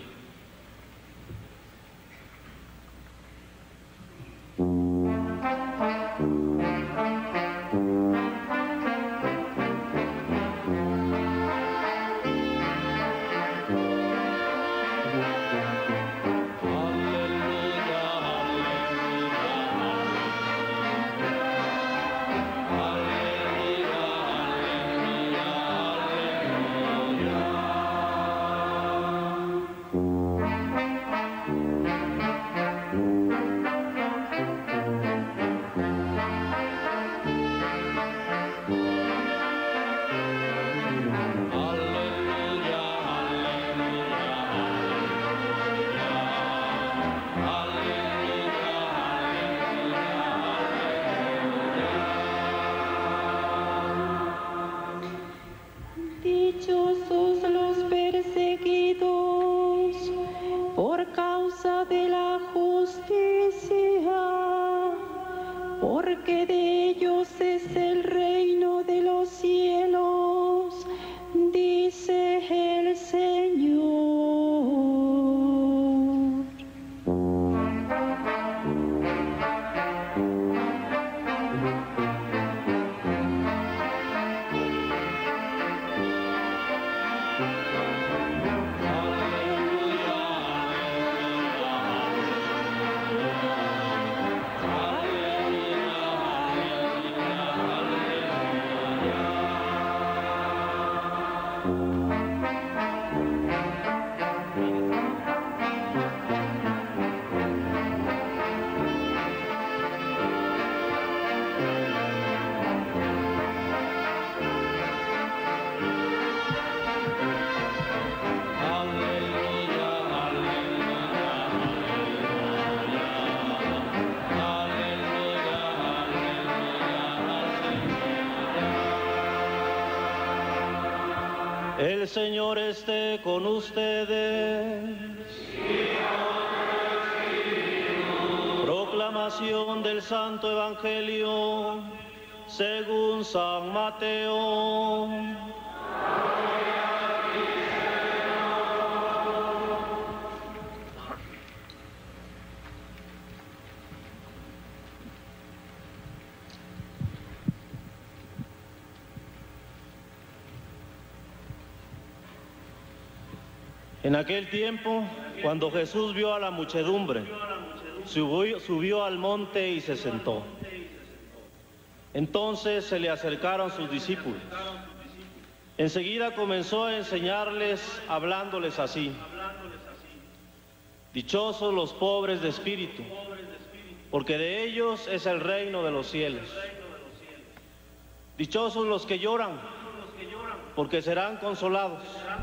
S13: Dichosos los perseguidos por causa de la justicia, porque de ellos es el reino de los cielos, dice el Señor.
S14: El Señor esté con ustedes. Proclamación del Santo Evangelio según San Mateo. En aquel tiempo, cuando Jesús vio a la muchedumbre, subió, subió al monte y se sentó. Entonces se le acercaron sus discípulos. Enseguida comenzó a enseñarles, hablándoles así: dichosos los pobres de espíritu, porque de ellos es el reino de los cielos. Dichosos los que lloran, porque serán consolados.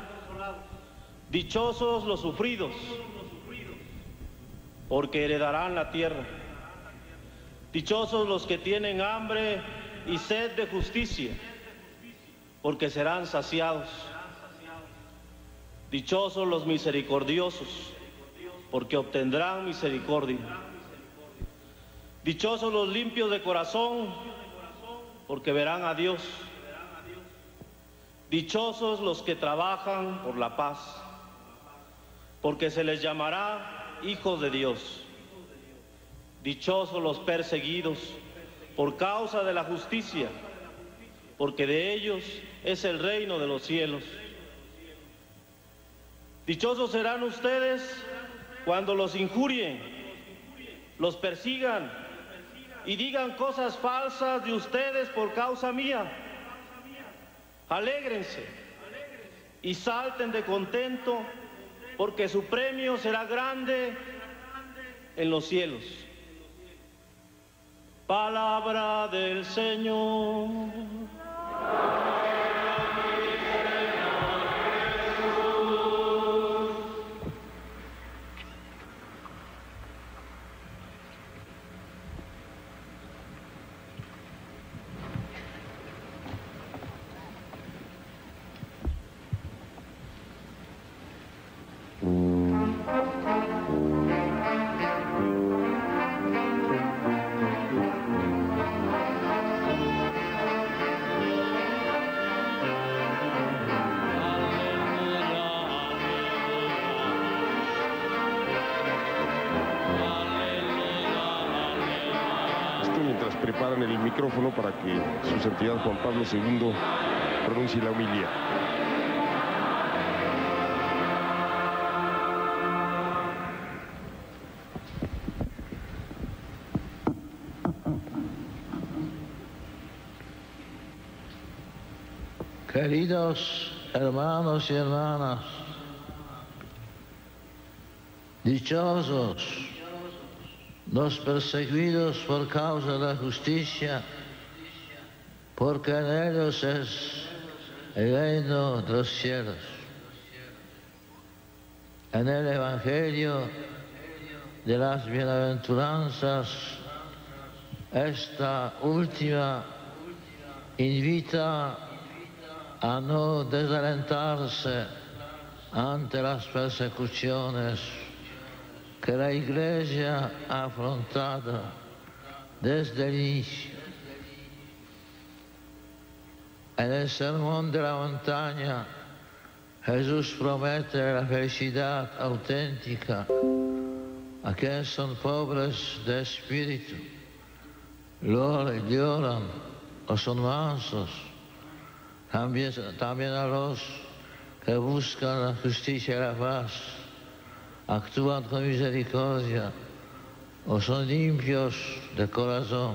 S14: Dichosos los sufridos, porque heredarán la tierra. Dichosos los que tienen hambre y sed de justicia, porque serán saciados. Dichosos los misericordiosos, porque obtendrán misericordia. Dichosos los limpios de corazón, porque verán a Dios. Dichosos los que trabajan por la paz, porque se les llamará hijos de Dios. Dichosos los perseguidos por causa de la justicia, porque de ellos es el reino de los cielos. Dichosos serán ustedes cuando los injurien, los persigan y digan cosas falsas de ustedes por causa mía. Alégrense y salten de contento, porque su premio será grande en los cielos. Palabra del Señor.
S3: Preparan el micrófono para que su santidad Juan Pablo segundo pronuncie la homilía.
S4: Queridos hermanos y hermanas, dichosos los perseguidos por causa de la justicia, porque en ellos es el reino de los cielos. En el Evangelio de las Bienaventuranzas, esta última invita a no desalentarse ante las persecuciones que la Iglesia ha afrontado desde el inicio. En el Sermón de la Montaña, Jesús promete la felicidad auténtica a quienes son pobres de espíritu, lloran o son mansos, también, también a los que buscan la justicia y la paz, actúan con misericordia o son limpios de corazón.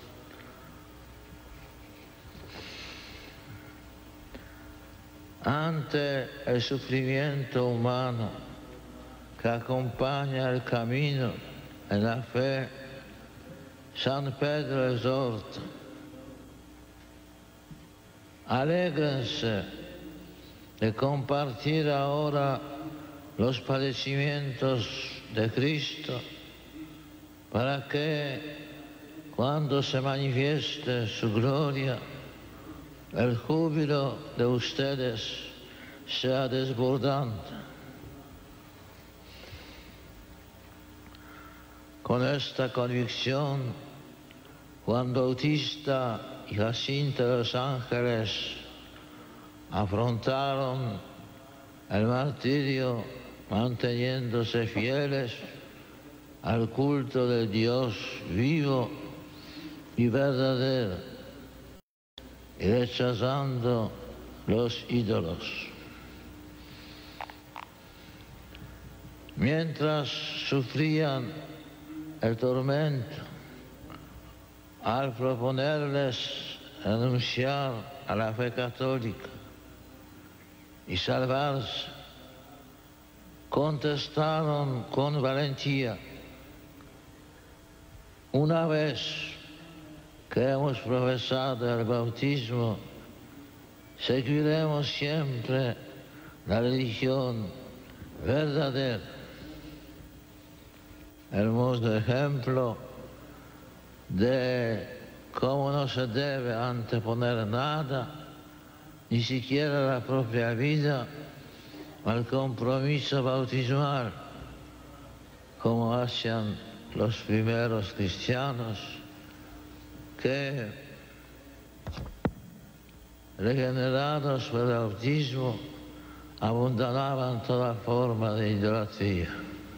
S4: Ante el sufrimiento humano que acompaña el camino en la fe, San Pedro exhorta: alégrense de compartir ahora los padecimientos de Cristo, para que cuando se manifieste su gloria, el júbilo de ustedes sea desbordante. Con esta convicción, Juan Bautista y Jacinta de los Ángeles afrontaron el martirio manteniéndose fieles al culto del Dios vivo y verdadero y rechazando los ídolos. Mientras sufrían el tormento, al proponerles renunciar a la fe católica y salvarse, contestaron con valentía: una vez que hemos profesado el bautismo, seguiremos siempre la religión verdadera. Hermoso ejemplo de cómo no se debe anteponer nada, ni siquiera la propia vida, al compromiso bautismal, como hacían los primeros cristianos, que, regenerados por el bautismo, abandonaban toda forma de idolatría.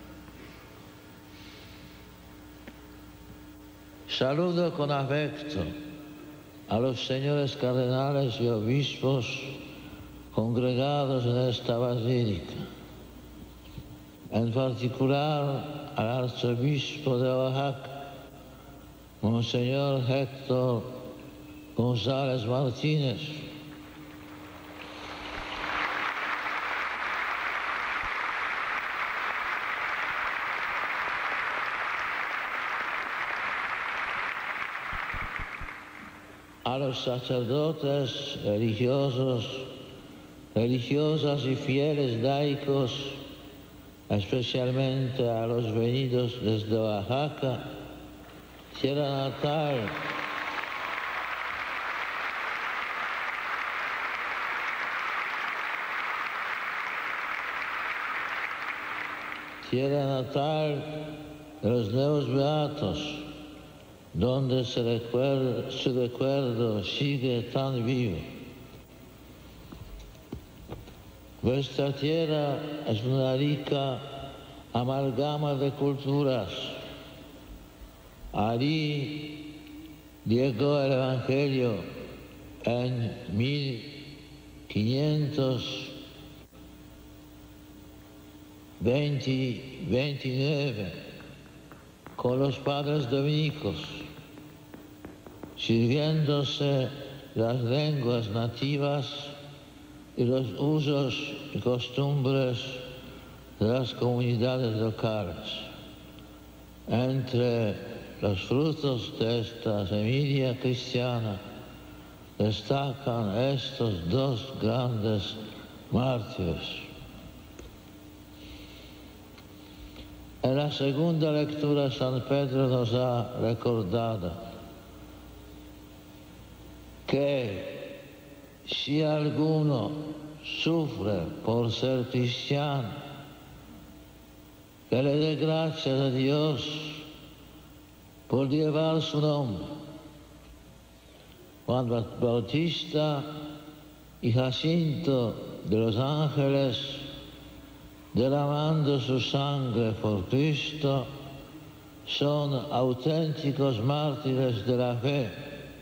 S4: Saludo con afecto a los señores cardenales y obispos congregados en esta basílica, en particular al arzobispo de Oaxaca, Monseñor Héctor González Martínez, a los sacerdotes religiosos, religiosas y fieles laicos, especialmente a los venidos desde Oaxaca, tierra natal tierra natal de los nuevos beatos, donde su recuerdo, su recuerdo sigue tan vivo. Vuestra tierra es una rica amalgama de culturas. Allí llegó el Evangelio en mil quinientos veintinueve con los padres dominicos, sirviéndose las lenguas nativas y los usos y costumbres de las comunidades locales. Entre los frutos de esta semilla cristiana destacan estos dos grandes mártires. En la segunda lectura San Pedro nos ha recordado que si alguno sufre por ser cristiano, que le dé gracias a Dios por llevar su nombre. Juan Bautista y Jacinto de los Ángeles, derramando su sangre por Cristo, son auténticos mártires de la fe,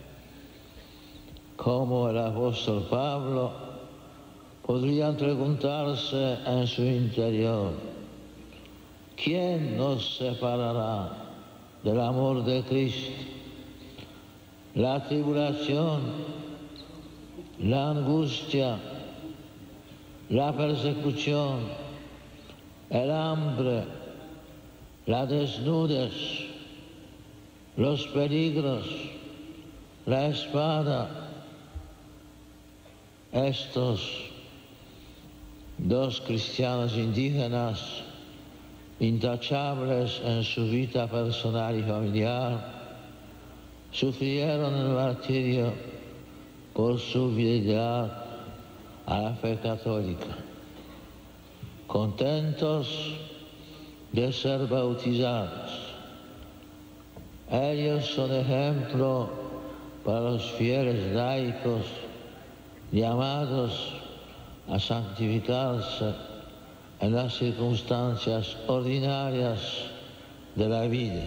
S4: como el apóstol Pablo. Podrían preguntarse en su interior: ¿quién nos separará del amor de Cristo? La tribulación, la angustia, la persecución, el hambre, la desnudez, los peligros, la espada. Estos dos cristianos indígenas, intachables en su vida personal y familiar, sufrieron el martirio por su fidelidad a la fe católica. Contentos de ser bautizados, ellos son ejemplo para los fieles laicos llamados a santificarse en las circunstancias ordinarias de la vida.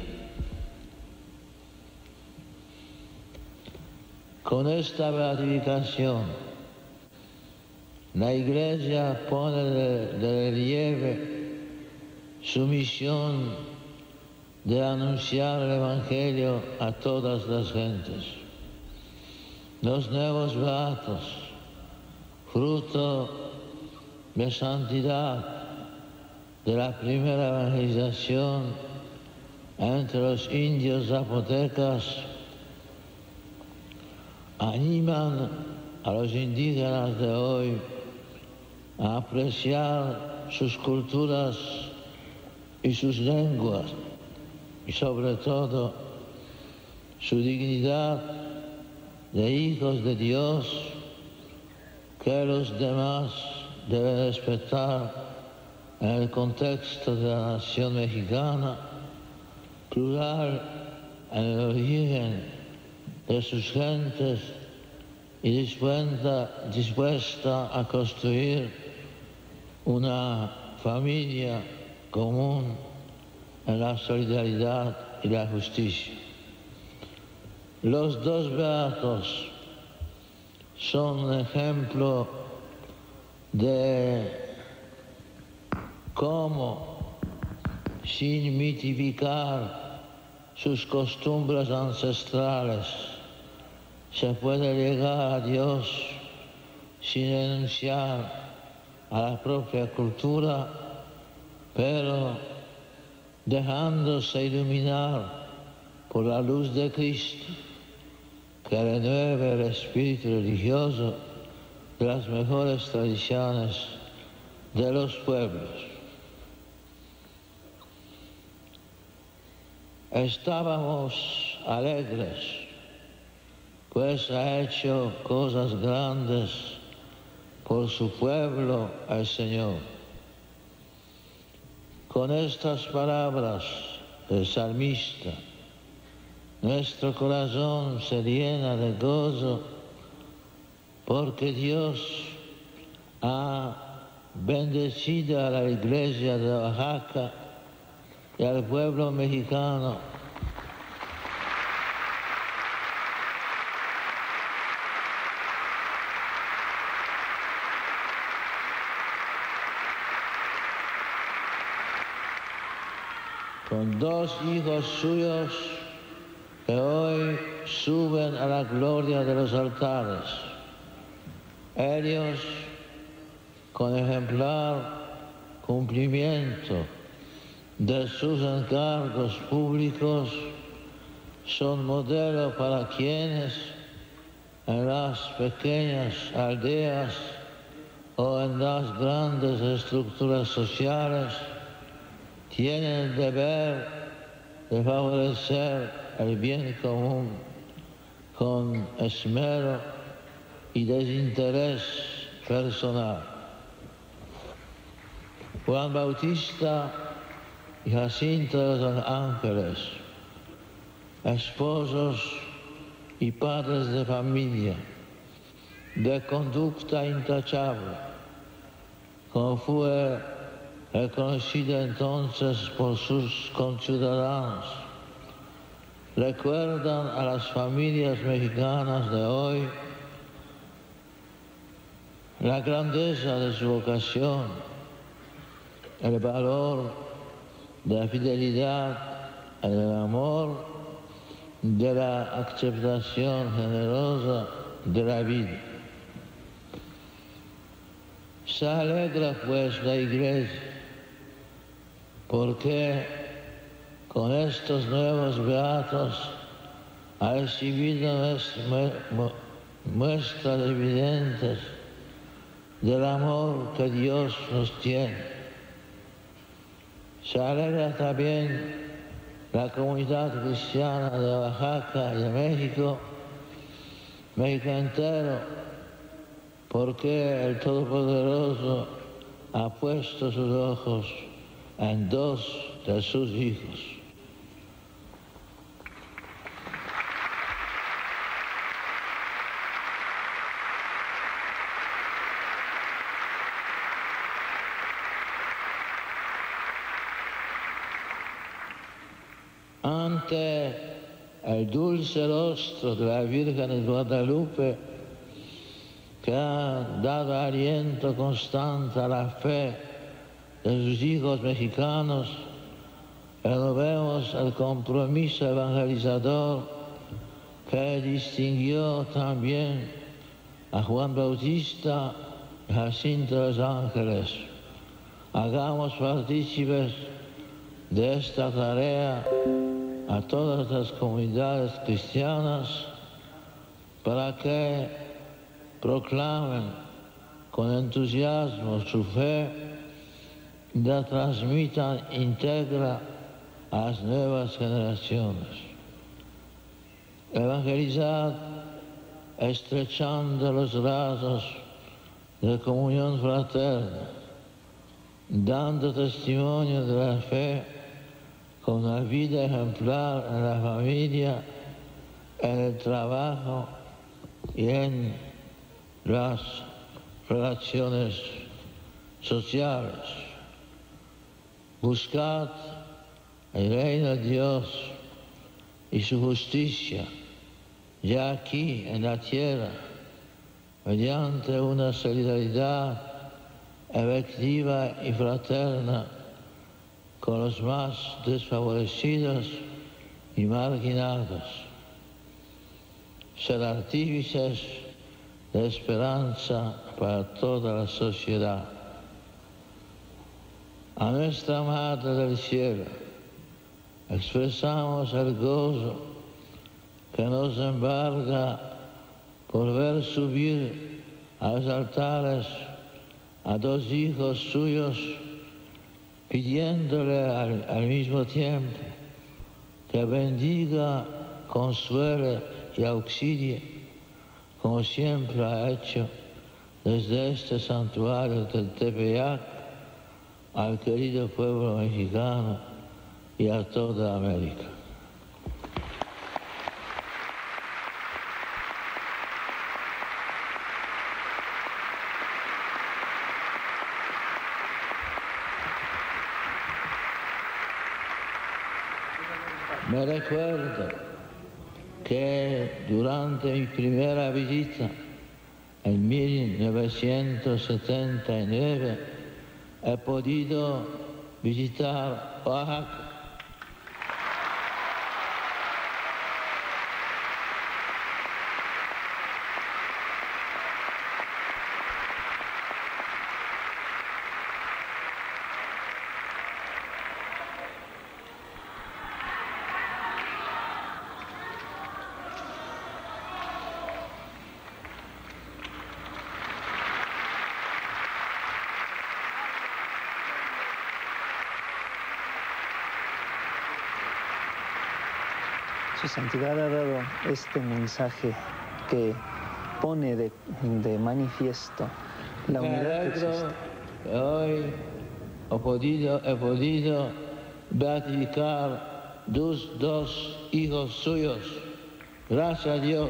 S4: Con esta beatificación, la Iglesia pone de, de relieve su misión de anunciar el Evangelio a todas las gentes. Los nuevos beatos, fruto de santidad de la primera evangelización entre los indios zapotecas, animan a los indígenas de hoy a apreciar sus culturas y sus lenguas y sobre todo su dignidad de hijos de Dios que los demás deben respetar en el contexto de la nación mexicana, plural en el origen de sus gentes y dispuesta, dispuesta a construir una familia común en la solidaridad y la justicia. Los dos beatos son un ejemplo de cómo, sin mitificar sus costumbres ancestrales, se puede llegar a Dios sin renunciar a la propia cultura, pero dejándose iluminar por la luz de Cristo, que renueve el espíritu religioso de las mejores tradiciones de los pueblos. Estábamos alegres, pues ha hecho cosas grandes por su pueblo el Señor. Con estas palabras del salmista, nuestro corazón se llena de gozo porque Dios ha bendecido a la iglesia de Oaxaca y al pueblo mexicano con dos hijos suyos que hoy suben a la gloria de los altares. Ellos, con ejemplar cumplimiento de sus encargos públicos, son modelo para quienes en las pequeñas aldeas o en las grandes estructuras sociales tienen el deber de favorecer el bien común con esmero y desinterés personal. Juan Bautista y Jacinto de los Ángeles, esposos y padres de familia, de conducta intachable, como fue reconocido entonces por sus conciudadanos, recuerdan a las familias mexicanas de hoy la grandeza de su vocación, el valor de la fidelidad, el amor, de la aceptación generosa de la vida. Se alegra pues la Iglesia porque con estos nuevos beatos ha recibido muestras evidentes del amor que Dios nos tiene. Se alegra también la comunidad cristiana de Oaxaca y de México, México entero, porque el Todopoderoso ha puesto sus ojos en dos de sus hijos. Ante el dulce rostro de la Virgen de Guadalupe, que ha dado aliento constante a la fe de sus hijos mexicanos, renovemos el compromiso evangelizador que distinguió también a Juan Bautista y Jacinto de los Ángeles. Hagamos partícipes de esta tarea a todas las comunidades cristianas para que proclamen con entusiasmo su fe y la transmitan íntegra a las nuevas generaciones. evangelizad estrechando los lazos de comunión fraterna, dando testimonio de la fe con una vida ejemplar en la familia, en el trabajo y en las relaciones sociales. Buscad el reino de Dios y su justicia, ya aquí en la tierra, mediante una solidaridad efectiva y fraterna con los más desfavorecidos y marginados. Ser artífices de esperanza para toda la sociedad. A nuestra Madre del Cielo expresamos el gozo que nos embarga por ver subir a los altares a dos hijos suyos, pidiéndole al, al mismo tiempo que bendiga, consuele y auxilie, como siempre ha hecho desde este santuario del Tepeyac, al querido pueblo mexicano y a toda América. Me recuerdo que durante mi primera visita en mil novecientos setenta y nueve he podido visitar Oaxaca.
S7: Su Santidad ha dado este mensaje que pone de, de manifiesto la unidad que existe.
S4: Hoy he podido, he podido beatificar dos, dos hijos suyos. Gracias a Dios.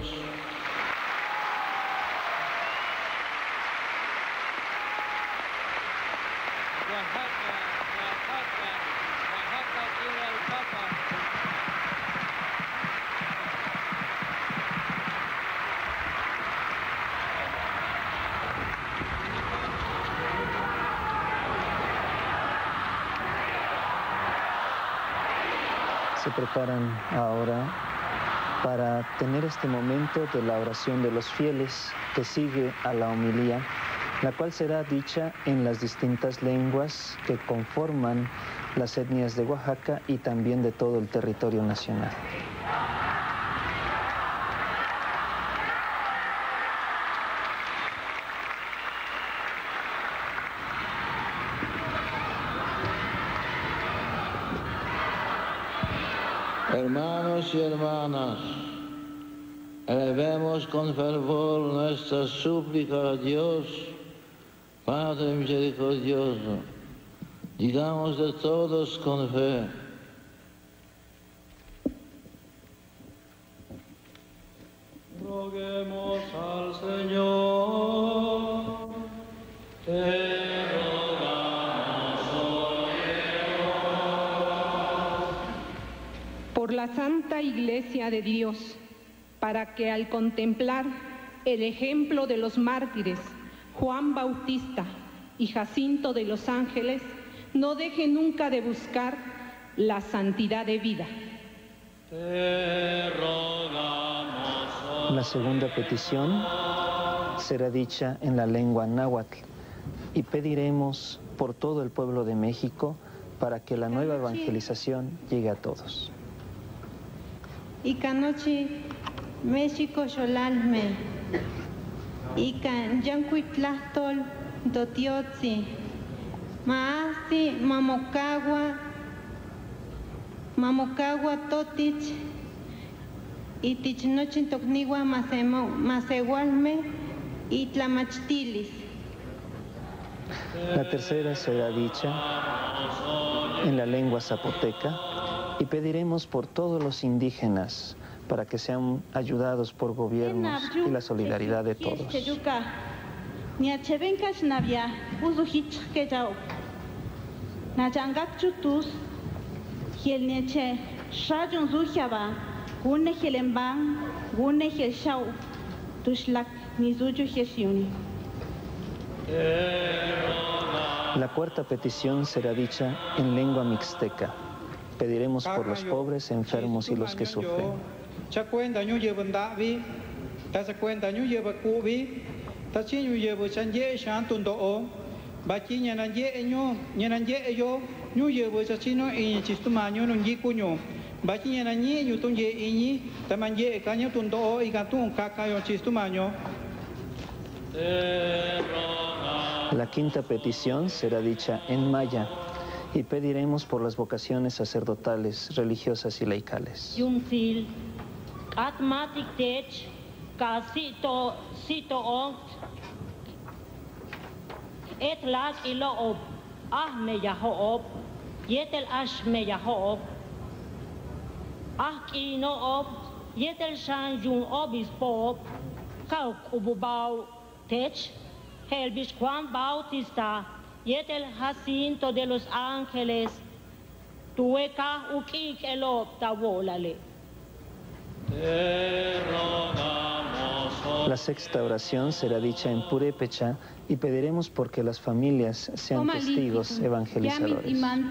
S7: Se preparan ahora para tener este momento de la oración de los fieles que sigue a la homilía, la cual será dicha en las distintas lenguas que conforman las etnias de Oaxaca y también de todo el territorio nacional.
S4: Hermanos y hermanas, elevemos con fervor nuestra súplica a Dios, Padre misericordioso. Digamos de todos con fe:
S10: roguemos al Señor. Te
S13: por la Santa Iglesia de Dios, para que al contemplar el ejemplo de los mártires Juan Bautista y Jacinto de los Ángeles, no deje nunca de buscar la santidad de vida.
S10: Te rogamos.
S7: La segunda petición será dicha en la lengua náhuatl y pediremos por todo el pueblo de México para que la nueva evangelización llegue a todos.
S15: Icanochi México xolalme, Ican Yancuitlastol Dotiotzi, Maasi Mamocagua, Mamocagua Totich, y tichnochin tocniwa masegualme y tlamachtilis.
S7: La tercera será dicha en la lengua zapoteca y pediremos por todos los indígenas para que sean ayudados por gobiernos y la solidaridad de todos. La cuarta petición será dicha en lengua mixteca. Pediremos por los pobres, enfermos y los que sufren. La quinta petición será dicha en maya y pediremos por las vocaciones sacerdotales, religiosas y laicales.
S16: Yungsil, atmatik tech, kasito, sito ongt, etlas iloob, ah me yahoob, yetel ash me yahoob, ah kinoob, yetel shan yung obispo, kauk ububau tech, Helvis Juan Bautista, Yetel Jacinto de los Ángeles, Tueca Ukik Elop Tawolale.
S7: La sexta oración será dicha en purépecha y pediremos porque las familias sean testigos evangelizadores.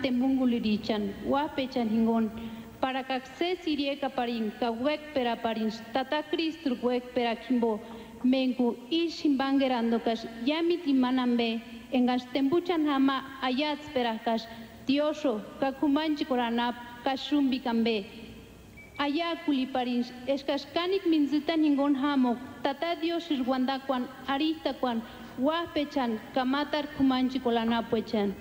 S17: Para que acceso irieka parin, kawek pera parin, tata Cristo wek pera kimbo, mengu ishin bangerando kas, yamiti manambe, engas tembuchan hama ayats perakas, diosho, kakumanchi koranap, kashumbi kambe. Aya kuliparin, eskaskanik minzita ningon hamok, tata dios irwandakwan, aristakwan, wapechan, kamatar kumanchi kolanapuechan.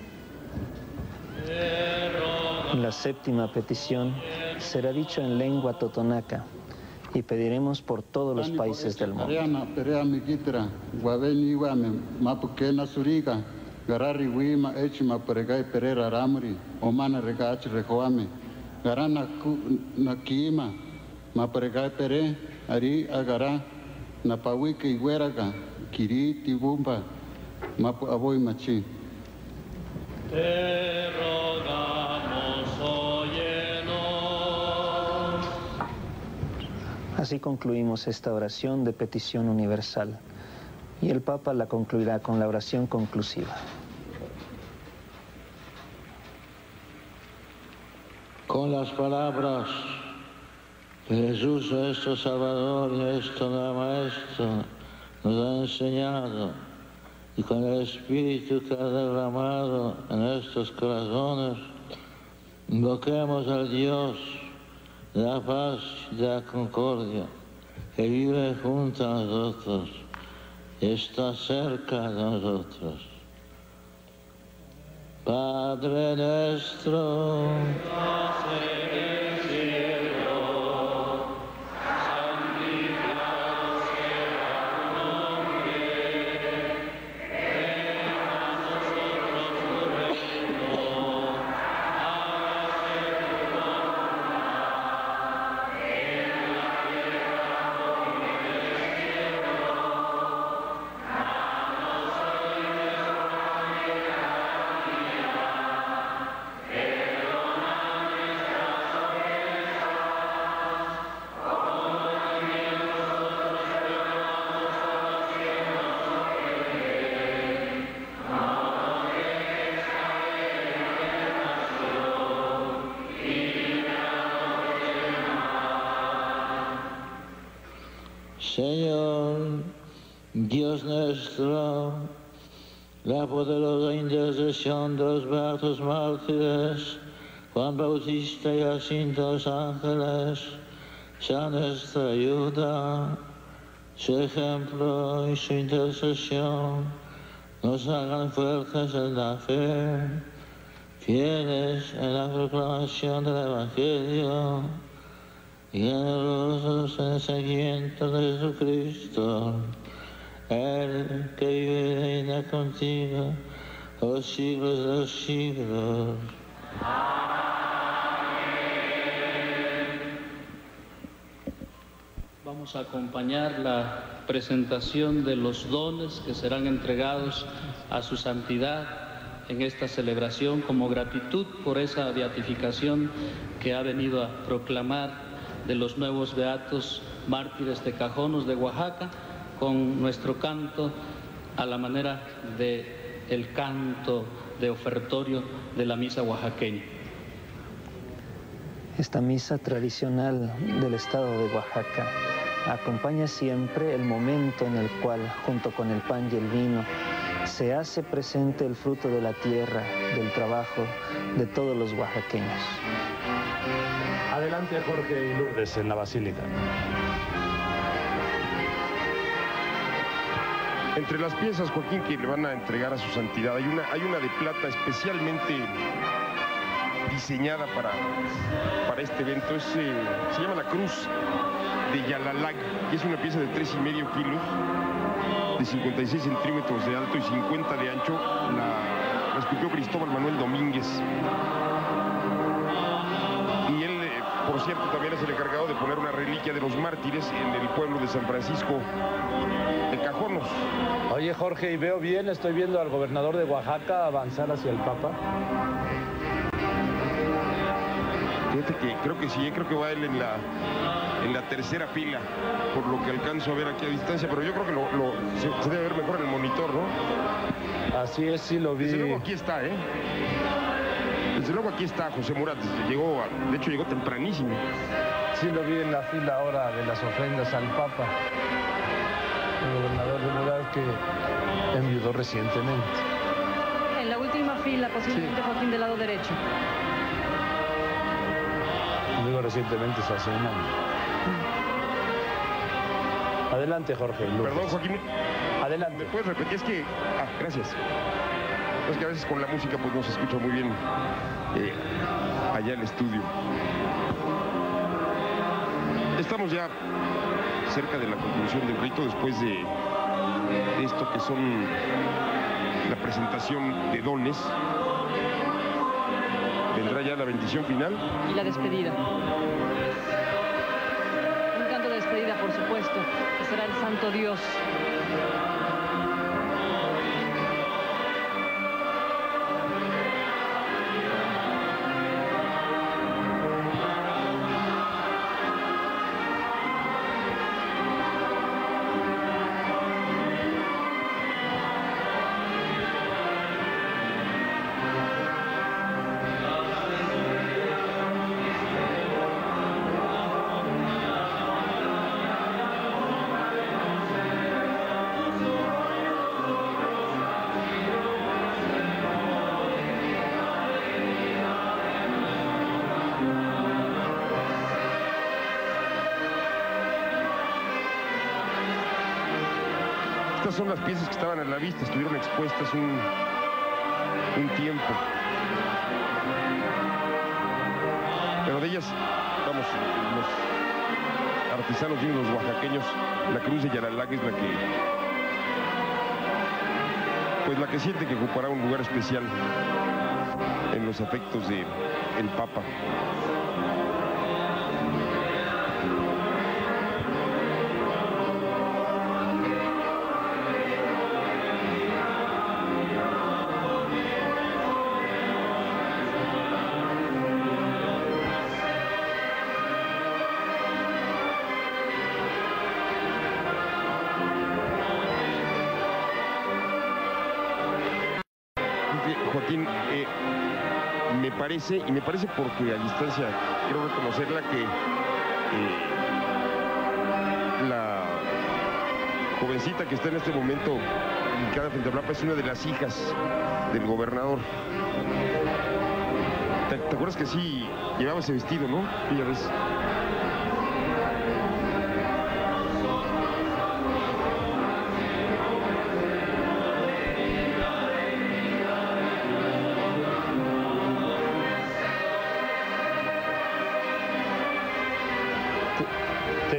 S7: La séptima petición será dicha en lengua totonaca y pediremos por todos los países del mundo.
S10: Te rogamos, óyenos.
S7: Así concluimos esta oración de petición universal y el Papa la concluirá con la oración conclusiva.
S4: Con las palabras que Jesús, nuestro Salvador y nuestro Maestro, nos ha enseñado, y con el Espíritu que ha derramado en nuestros corazones, invoquemos al Dios de la paz y de la concordia, que vive junto a nosotros y está cerca de nosotros. Padre nuestro, Señor, Dios nuestro, la poderosa intercesión de los beatos mártires, Juan Bautista y Jacinto los Ángeles, sea nuestra ayuda, su ejemplo y su intercesión nos hagan fuertes en la fe, fieles en la proclamación del Evangelio y en los enseñamientos de Jesucristo, el que vive y reina contigo, los siglos de los siglos.
S10: Vamos a acompañar la presentación de los dones que serán entregados a su santidad en esta celebración como gratitud por esa beatificación que ha venido a proclamar de los nuevos beatos mártires de Cajonos de Oaxaca, con nuestro canto a la manera de el canto de ofertorio de la misa oaxaqueña.
S7: Esta misa tradicional del estado de Oaxaca acompaña siempre el momento en el cual, junto con el pan y el vino, se hace presente el fruto de la tierra, del trabajo de todos los oaxaqueños.
S11: Adelante, Jorge y Lourdes, en la Basílica.
S3: Entre las piezas, Joaquín, que le van a entregar a su santidad, hay una, hay una de plata especialmente diseñada para, para este evento. Es, eh, se llama la Cruz de Yalalag, y es una pieza de tres y medio kilos, de cincuenta y seis centímetros de alto y cincuenta de ancho. La, la esculpió Cristóbal Manuel Domínguez. Y él, eh, por cierto, también es el encargado de poner una reliquia de los mártires en el pueblo de San Francisco de Cajonos.
S11: Oye, Jorge, y veo bien, estoy viendo al gobernador de Oaxaca avanzar hacia el Papa.
S3: Fíjate que creo que sí, creo que va él en la, en la tercera fila, por lo que alcanzo a ver aquí a distancia, pero yo creo que lo, lo, se, se debe ver mejor en el monitor, ¿no?
S11: Así es, sí lo vi.
S3: Desde luego aquí está, ¿eh? Desde luego aquí está José Murat, llegó, a, de hecho llegó tempranísimo.
S11: Sí lo vi en la fila ahora de las ofrendas al Papa. El gobernador de Murat que enviudó recientemente.
S1: En la última fila, posiblemente sí. Joaquín, del lado derecho.
S11: Digo recientemente, es hace un año. Adelante, Jorge. Lourdes.
S3: Perdón, Joaquín.
S11: Adelante.
S3: ¿Me puedes repetir? Es que... Ah, gracias. Es que a veces con la música pues no se escucha muy bien eh, allá el estudio. Estamos ya cerca de la conclusión del rito, después de, de esto que son la presentación de dones. Vendrá ya la bendición final.
S1: Y la despedida. Un canto de despedida, por supuesto, que será el Santo Dios.
S3: Estas son las piezas que estaban a la vista, estuvieron expuestas un, un tiempo. Pero de ellas, vamos, los artesanos y los oaxaqueños, la Cruz de Yalalag es la que, pues la que siente que ocupará un lugar especial en los afectos de el Papa. Joaquín, eh, me parece, y me parece porque a distancia quiero reconocerla, que eh, la jovencita que está en este momento ubicada frente a Plapa es una de las hijas del gobernador. ¿Te, te acuerdas que sí llevaba ese vestido, no? Y ya ves.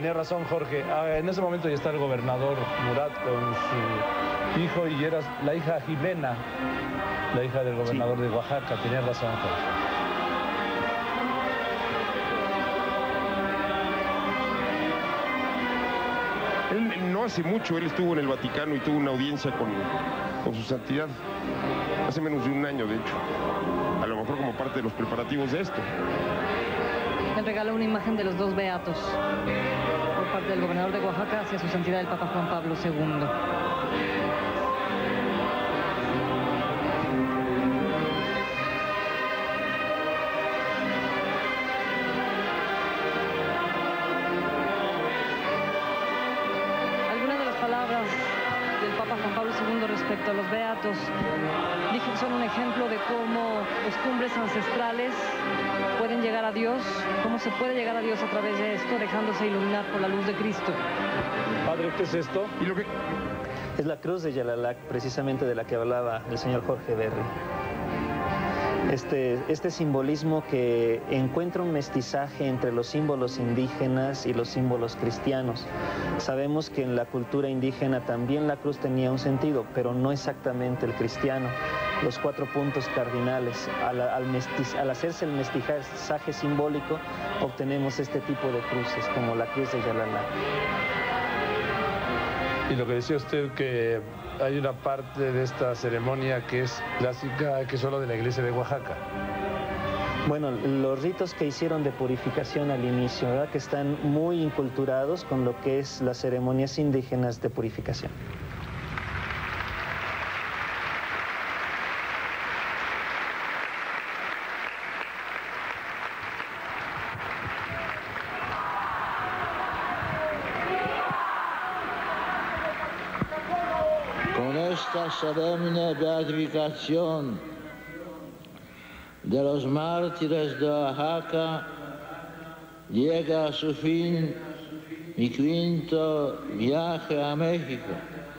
S11: Tenía razón, Jorge. Ah, en ese momento ya está el gobernador Murat con su hijo y era la hija Jimena, la hija del gobernador sí. de Oaxaca. Tenía razón, Jorge.
S3: Él no hace mucho, él estuvo en el Vaticano y tuvo una audiencia con, con su santidad. Hace menos de un año, de hecho. A lo mejor como parte de los preparativos de esto.
S1: Le regaló una imagen de los dos beatos por parte del gobernador de Oaxaca hacia su santidad el Papa Juan Pablo segundo. Algunas de las palabras del Papa Juan Pablo segundo respecto a los beatos dije, son un ejemplo de cómo costumbres ancestrales pueden llegar a Dios, cómo se puede llegar a Dios a través de esto, dejándose iluminar por la luz de Cristo.
S11: Padre, ¿qué es esto?
S3: ¿Y lo que...
S7: Es la cruz de Yalalac, precisamente de la que hablaba el señor Jorge Berry. Este, este simbolismo que encuentra un mestizaje entre los símbolos indígenas y los símbolos cristianos. Sabemos que en la cultura indígena también la cruz tenía un sentido, pero no exactamente el cristiano. Los cuatro puntos cardinales, al, al, mestiz, al hacerse el mestizaje simbólico, obtenemos este tipo de cruces, como la cruz de Yalalac.
S11: Y lo que decía usted, que hay una parte de esta ceremonia que es clásica, que es solo de la iglesia de Oaxaca.
S7: Bueno, los ritos que hicieron de purificación al inicio, ¿verdad?, que están muy inculturados con lo que es las ceremonias indígenas de purificación.
S4: Esta solemne beatificación de los mártires de Oaxaca llega a su fin mi quinto viaje a México.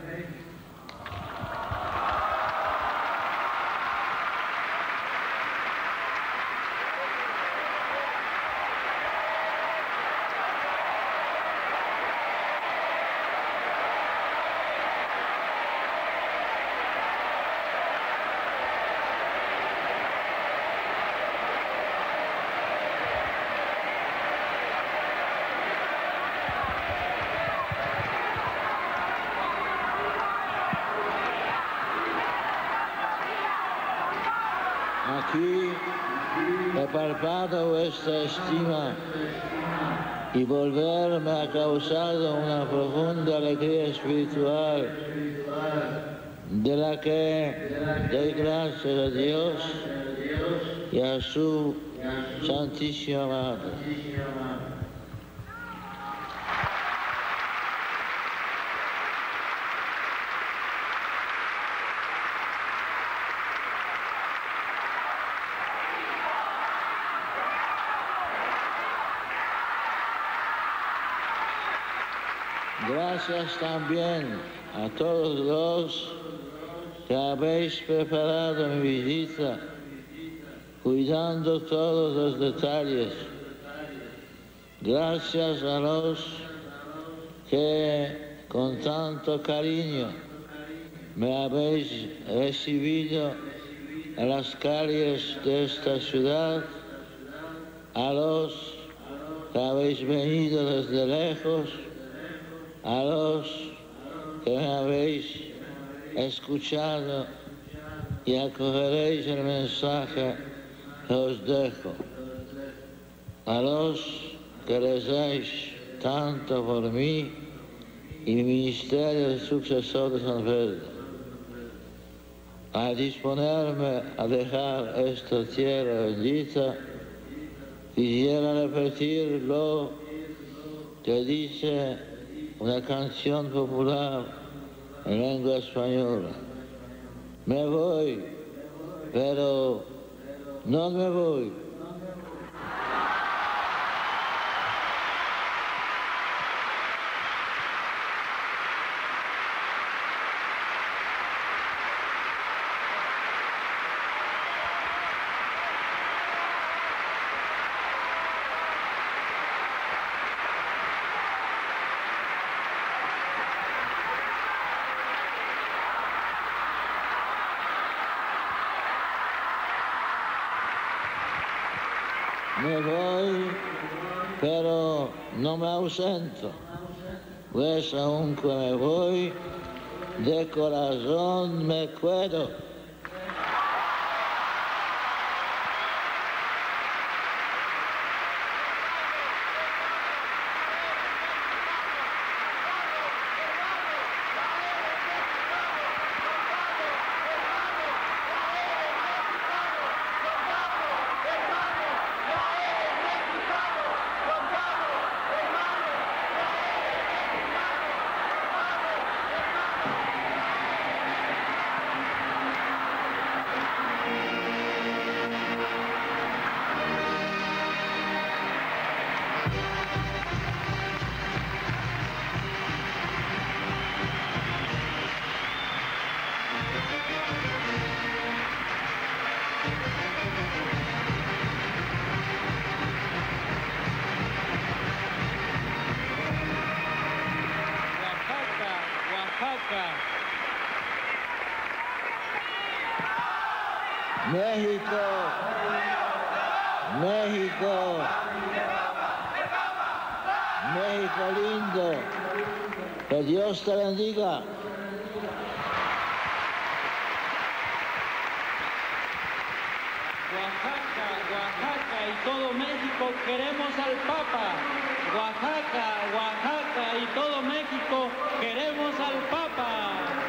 S4: Aquí he palpado vuestra estima y volverme ha causado una profunda alegría espiritual, de la que doy gracias a Dios y a su Santísima Madre. Gracias también a todos los que habéis preparado mi visita, cuidando todos los detalles. Gracias a los que con tanto cariño me habéis recibido en las calles de esta ciudad, a los que habéis venido desde lejos, a los que me habéis escuchado y acogeréis el mensaje que os dejo, a los que rezáis tanto por mí y mi ministerio de sucesor de San Pedro. Al disponerme a dejar esta tierra bendita, quisiera repetir lo que dice una canción popular en lengua española. Me voy, pero no me voy. me voy, pero no me ausento, pues aunque me voy, de corazón me quedo. México, México, México lindo, que Dios te bendiga.
S10: Oaxaca, Oaxaca y todo México queremos al Papa. Oaxaca, Oaxaca y todo México queremos al Papa.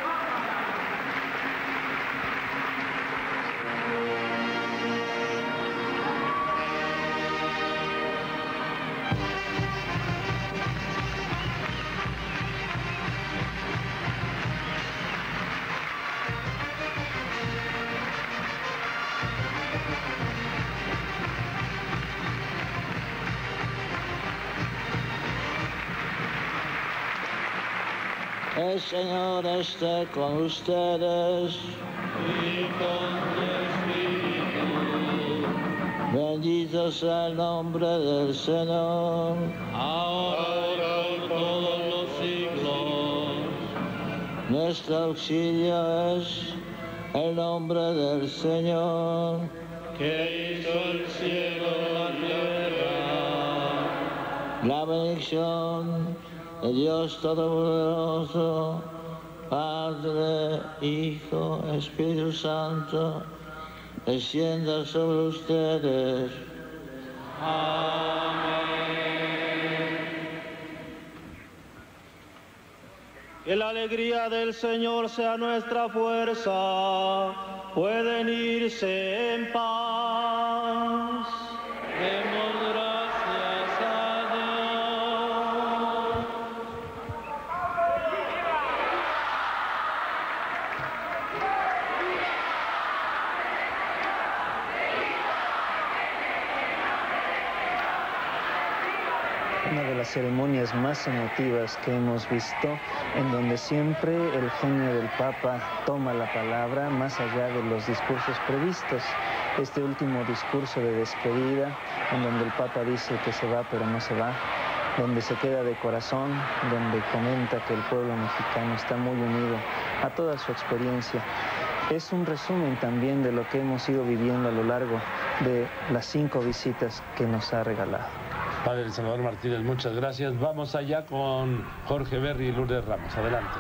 S4: El Señor esté con ustedes.
S10: Y con tu espíritu.
S4: Bendito sea el nombre del Señor.
S10: Ahora y por todos los siglos.
S4: Nuestro auxilio es el nombre del Señor.
S10: Que hizo el cielo y la tierra.
S4: La bendición de Dios Todopoderoso, Padre, Hijo, Espíritu Santo, descienda sobre ustedes.
S10: Amén. Que la alegría del Señor sea nuestra fuerza. Pueden irse en paz. Demos gracias a Dios.
S7: Una de las ceremonias más emotivas que hemos visto, en donde siempre el genio del Papa toma la palabra más allá de los discursos previstos. Este último discurso de despedida, en donde el Papa dice que se va pero no se va, donde se queda de corazón, donde comenta que el pueblo mexicano está muy unido a toda su experiencia. Es un resumen también de lo que hemos ido viviendo a lo largo de las cinco visitas que nos ha regalado.
S18: Padre Salvador Martínez, muchas gracias. Vamos allá con Jorge Berry y Lourdes Ramos. Adelante.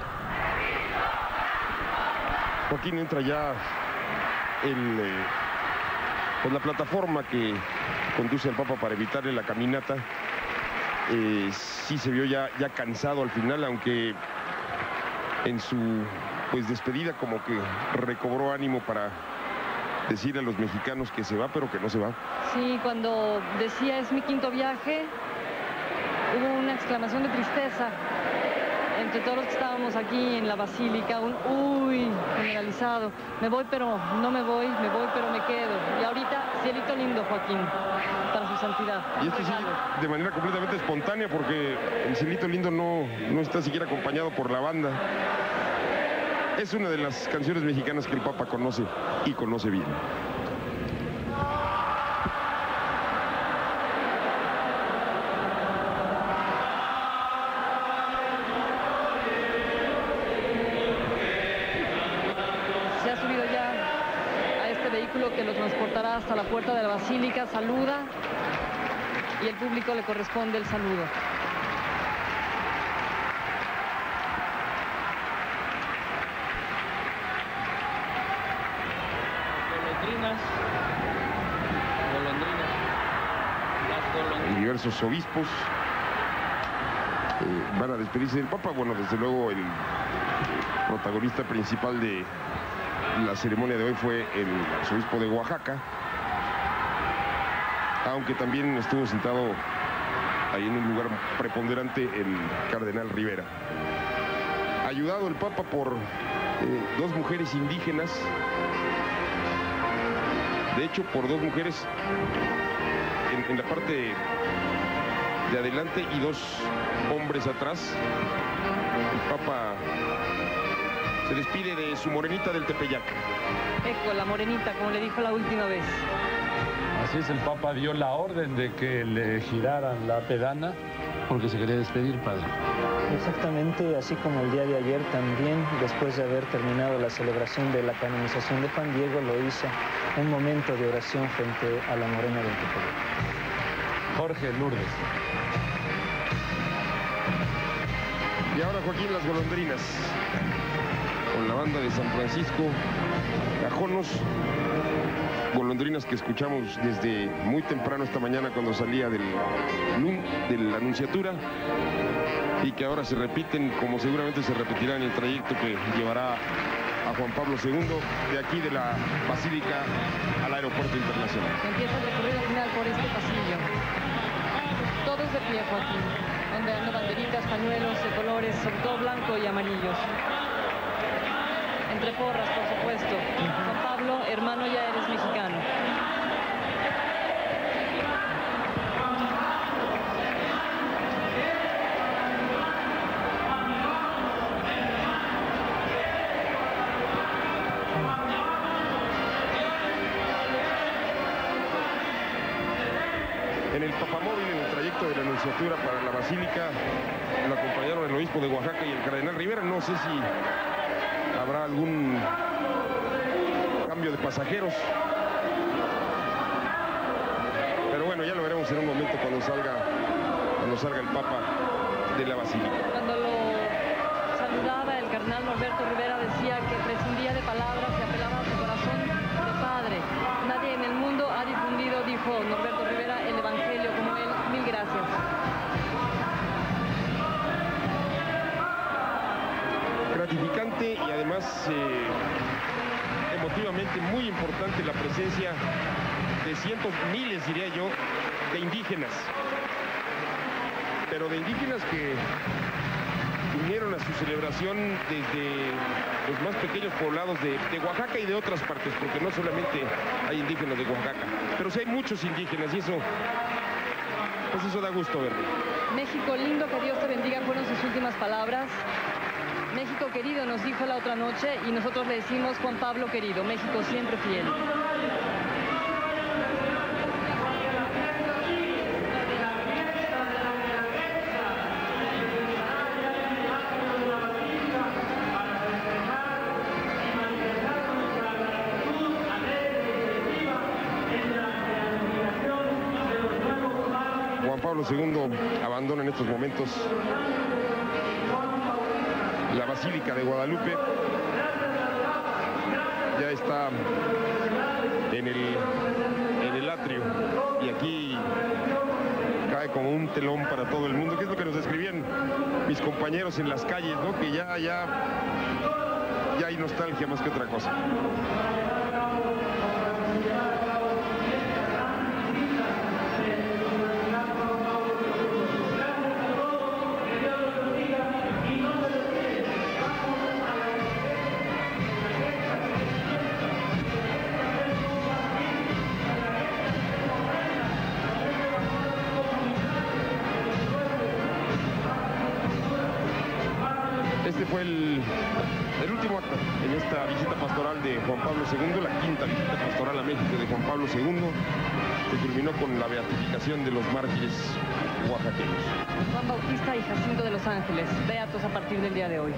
S3: Joaquín, entra ya el, eh, pues la plataforma que conduce al Papa para evitarle la caminata. Eh, sí se vio ya, ya cansado al final, aunque en su pues despedida como que recobró ánimo para decir a los mexicanos que se va, pero que no se va.
S1: Sí, cuando decía es mi quinto viaje, hubo una exclamación de tristeza entre todos los que estábamos aquí en la basílica, un uy generalizado. Me voy pero no me voy, me voy pero me quedo. Y ahorita, cielito lindo, Joaquín, para su santidad.
S3: Y esto sí, de manera completamente espontánea, porque el cielito lindo no, no está siquiera acompañado por la banda. Es una de las canciones mexicanas que el Papa conoce y conoce bien.
S1: Se ha subido ya a este vehículo que lo transportará hasta la puerta de la basílica. Saluda y el público le corresponde el saludo.
S10: Golondrinas, golondrinas, las golondrinas.
S3: Diversos obispos eh, van a despedirse del Papa. Bueno, desde luego el protagonista principal de la ceremonia de hoy fue el arzobispo de Oaxaca, aunque también estuvo sentado ahí en un lugar preponderante el cardenal Rivera. Ayudado el Papa por eh, dos mujeres indígenas, de hecho por dos mujeres en, en la parte de adelante y dos hombres atrás. El Papa se despide de su morenita del Tepeyac.
S1: Eco, la morenita, como le dijo la última vez.
S18: Así es, el Papa dio la orden de que le giraran la pedana porque se quería despedir, padre.
S7: Exactamente, así como el día de ayer también, después de haber terminado la celebración de la canonización de Juan Diego, lo hizo un momento de oración frente a la morena del Tepeyac.
S18: Jorge Lourdes.
S3: Y ahora Joaquín, las golondrinas, con la banda de San Francisco, Cajonos, golondrinas que escuchamos desde muy temprano esta mañana cuando salía del, de la Anunciatura y que ahora se repiten, como seguramente se repetirá en el trayecto que llevará a Juan Pablo segundo de aquí de la Basílica al Aeropuerto Internacional.
S1: Empieza el recorrido final por este pasillo. Todos de pie, Joaquín, ondeando banderitas, pañuelos de colores, sobre todo blanco y amarillos. Entre porras, por supuesto. Juan Pablo, hermano, ya eres mexicano.
S3: En el papamóvil, en el trayecto de la Anunciatura para la Basílica, lo acompañaron el obispo de Oaxaca y el cardenal Rivera. No sé si habrá algún cambio de pasajeros, pero bueno, ya lo veremos en un momento cuando salga, cuando salga el Papa de la Basílica.
S1: Cuando lo saludaba el cardenal Norberto Rivera decía que prescindía de palabras y apelaba a su corazón de padre. Nadie en el mundo ha difundido, dijo Norberto Rivera, el evangelio como él. Mil gracias.
S3: Gratificante y además eh, emotivamente muy importante la presencia de cientos, miles diría yo, de indígenas, pero de indígenas que vinieron a su celebración desde los más pequeños poblados de, de Oaxaca y de otras partes, porque no solamente hay indígenas de Oaxaca, pero sí hay muchos indígenas y eso, pues eso da gusto verlo.
S1: México lindo, que Dios te bendiga, fueron sus últimas palabras. México querido, nos dijo la otra noche, y nosotros le decimos Juan Pablo querido, México siempre fiel.
S3: Juan Pablo segundo abandona en estos momentos la Basílica de Guadalupe. Ya está en el, en el atrio y aquí cae como un telón para todo el mundo, que es lo que nos describían mis compañeros en las calles, ¿no? Que ya, ya, ya hay nostalgia más que otra cosa. Este fue el, el último acto en esta visita pastoral de Juan Pablo segundo, la quinta visita pastoral a México de Juan Pablo segundo, que culminó con la beatificación de los mártires oaxaqueños.
S1: Juan Bautista y Jacinto de los Ángeles, beatos a partir del día de hoy.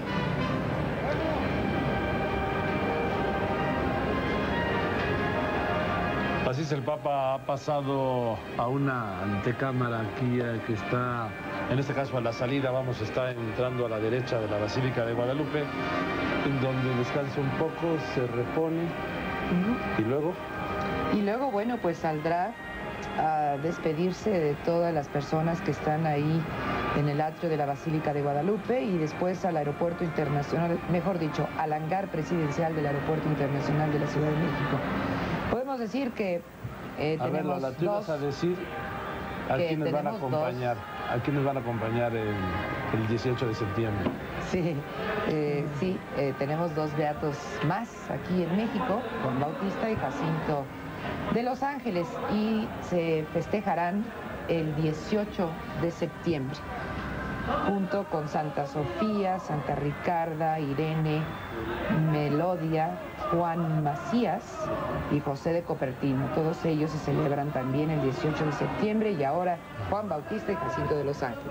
S18: Así es, el Papa ha pasado a una antecámara aquí eh, que está, en este caso a la salida, vamos, está entrando a la derecha de la Basílica de Guadalupe, en donde descansa un poco, se repone uh-huh. y luego...
S9: Y luego, bueno, pues saldrá a despedirse de todas las personas que están ahí en el atrio de la Basílica de Guadalupe y después al aeropuerto internacional, mejor dicho, al hangar presidencial del aeropuerto internacional de la Ciudad de México. Podemos decir que eh,
S18: a
S9: tenemos
S18: ver, Lola, tú
S9: dos...
S18: ibas a decir a quienes van a acompañar, dos. a quienes van a acompañar el, el dieciocho de septiembre.
S9: Sí, eh, sí, eh, tenemos dos beatos más aquí en México, Juan Bautista y Jacinto de Los Ángeles, y se festejarán el dieciocho de septiembre, junto con Santa Sofía, Santa Ricarda, Irene, Melodia, Juan Macías y José de Copertino. Todos ellos se celebran también el dieciocho de septiembre, y ahora Juan Bautista y Jacinto de Los Ángeles.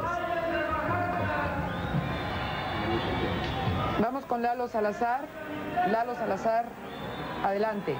S9: Vamos con Lalo Salazar. Lalo Salazar, adelante.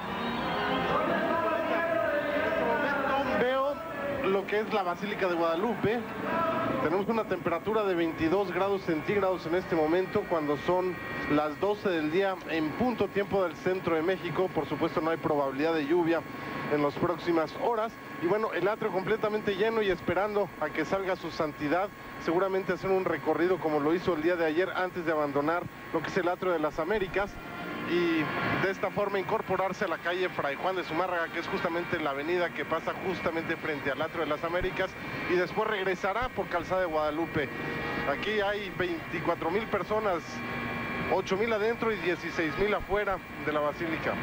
S19: Veo lo que es la Basílica de Guadalupe. Tenemos una temperatura de veintidós grados centígrados en este momento, cuando son las doce del día en punto tiempo del centro de México. Por supuesto no hay probabilidad de lluvia en las próximas horas. Y bueno, el atrio completamente lleno y esperando a que salga su santidad, seguramente hacer un recorrido como lo hizo el día de ayer antes de abandonar lo que es el atrio de las Américas, y de esta forma incorporarse a la calle Fray Juan de Zumárraga, que es justamente la avenida que pasa justamente frente al atrio de las Américas, y después regresará por Calzada de Guadalupe. Aquí hay veinticuatro mil personas, ocho mil adentro y dieciséis mil afuera de la basílica.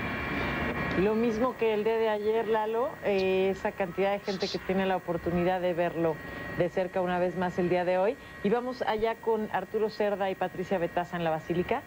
S8: Lo mismo que el día de ayer, Lalo, eh, esa cantidad de gente que tiene la oportunidad de verlo de cerca una vez más el día de hoy. Y vamos allá con Arturo Cerda y Patricia Betaza en la basílica.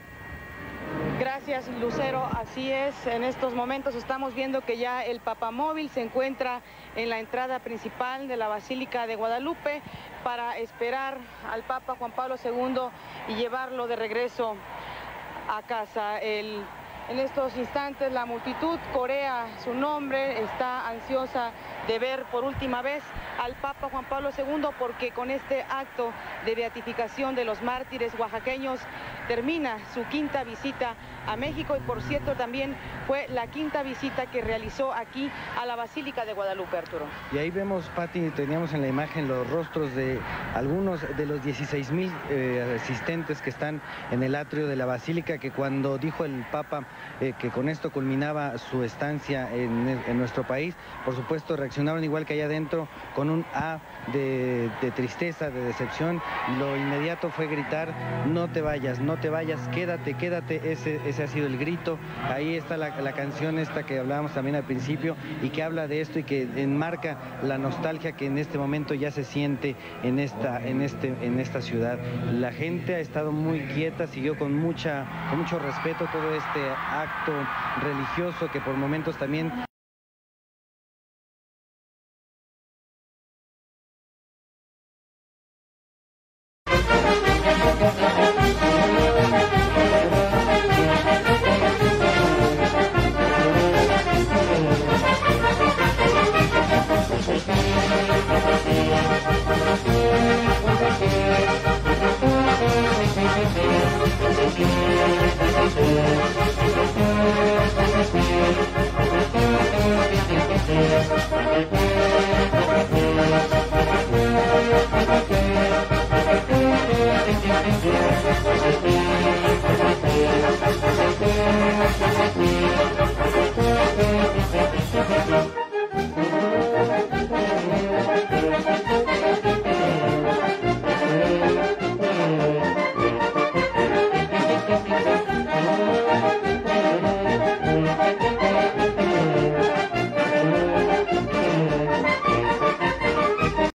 S20: Gracias, Lucero. Así es, en estos momentos estamos viendo que ya el papamóvil se encuentra en la entrada principal de la Basílica de Guadalupe para esperar al Papa Juan Pablo segundo y llevarlo de regreso a casa. El, en estos instantes la multitud corea su nombre, está ansiosa de ver por última vez al Papa Juan Pablo segundo, porque con este acto de beatificación de los mártires oaxaqueños termina su quinta visita a México, y por cierto también fue la quinta visita que realizó aquí a la Basílica de Guadalupe, Arturo.
S21: Y ahí vemos, Pati, teníamos en la imagen los rostros de algunos de los dieciséis mil eh, asistentes que están en el atrio de la Basílica, que cuando dijo el Papa eh, que con esto culminaba su estancia en, en nuestro país, por supuesto reaccionaron igual que allá adentro, con un A de, de tristeza, de decepción. Lo inmediato fue gritar: no te vayas, no te vayas, quédate, quédate. Ese, ese ha sido el grito. Ahí está la, la canción esta que hablábamos también al principio, y que habla de esto y que enmarca la nostalgia que en este momento ya se siente en esta, en este, en esta ciudad. La gente ha estado muy quieta, siguió con, mucha, con mucho respeto todo este acto religioso que por momentos también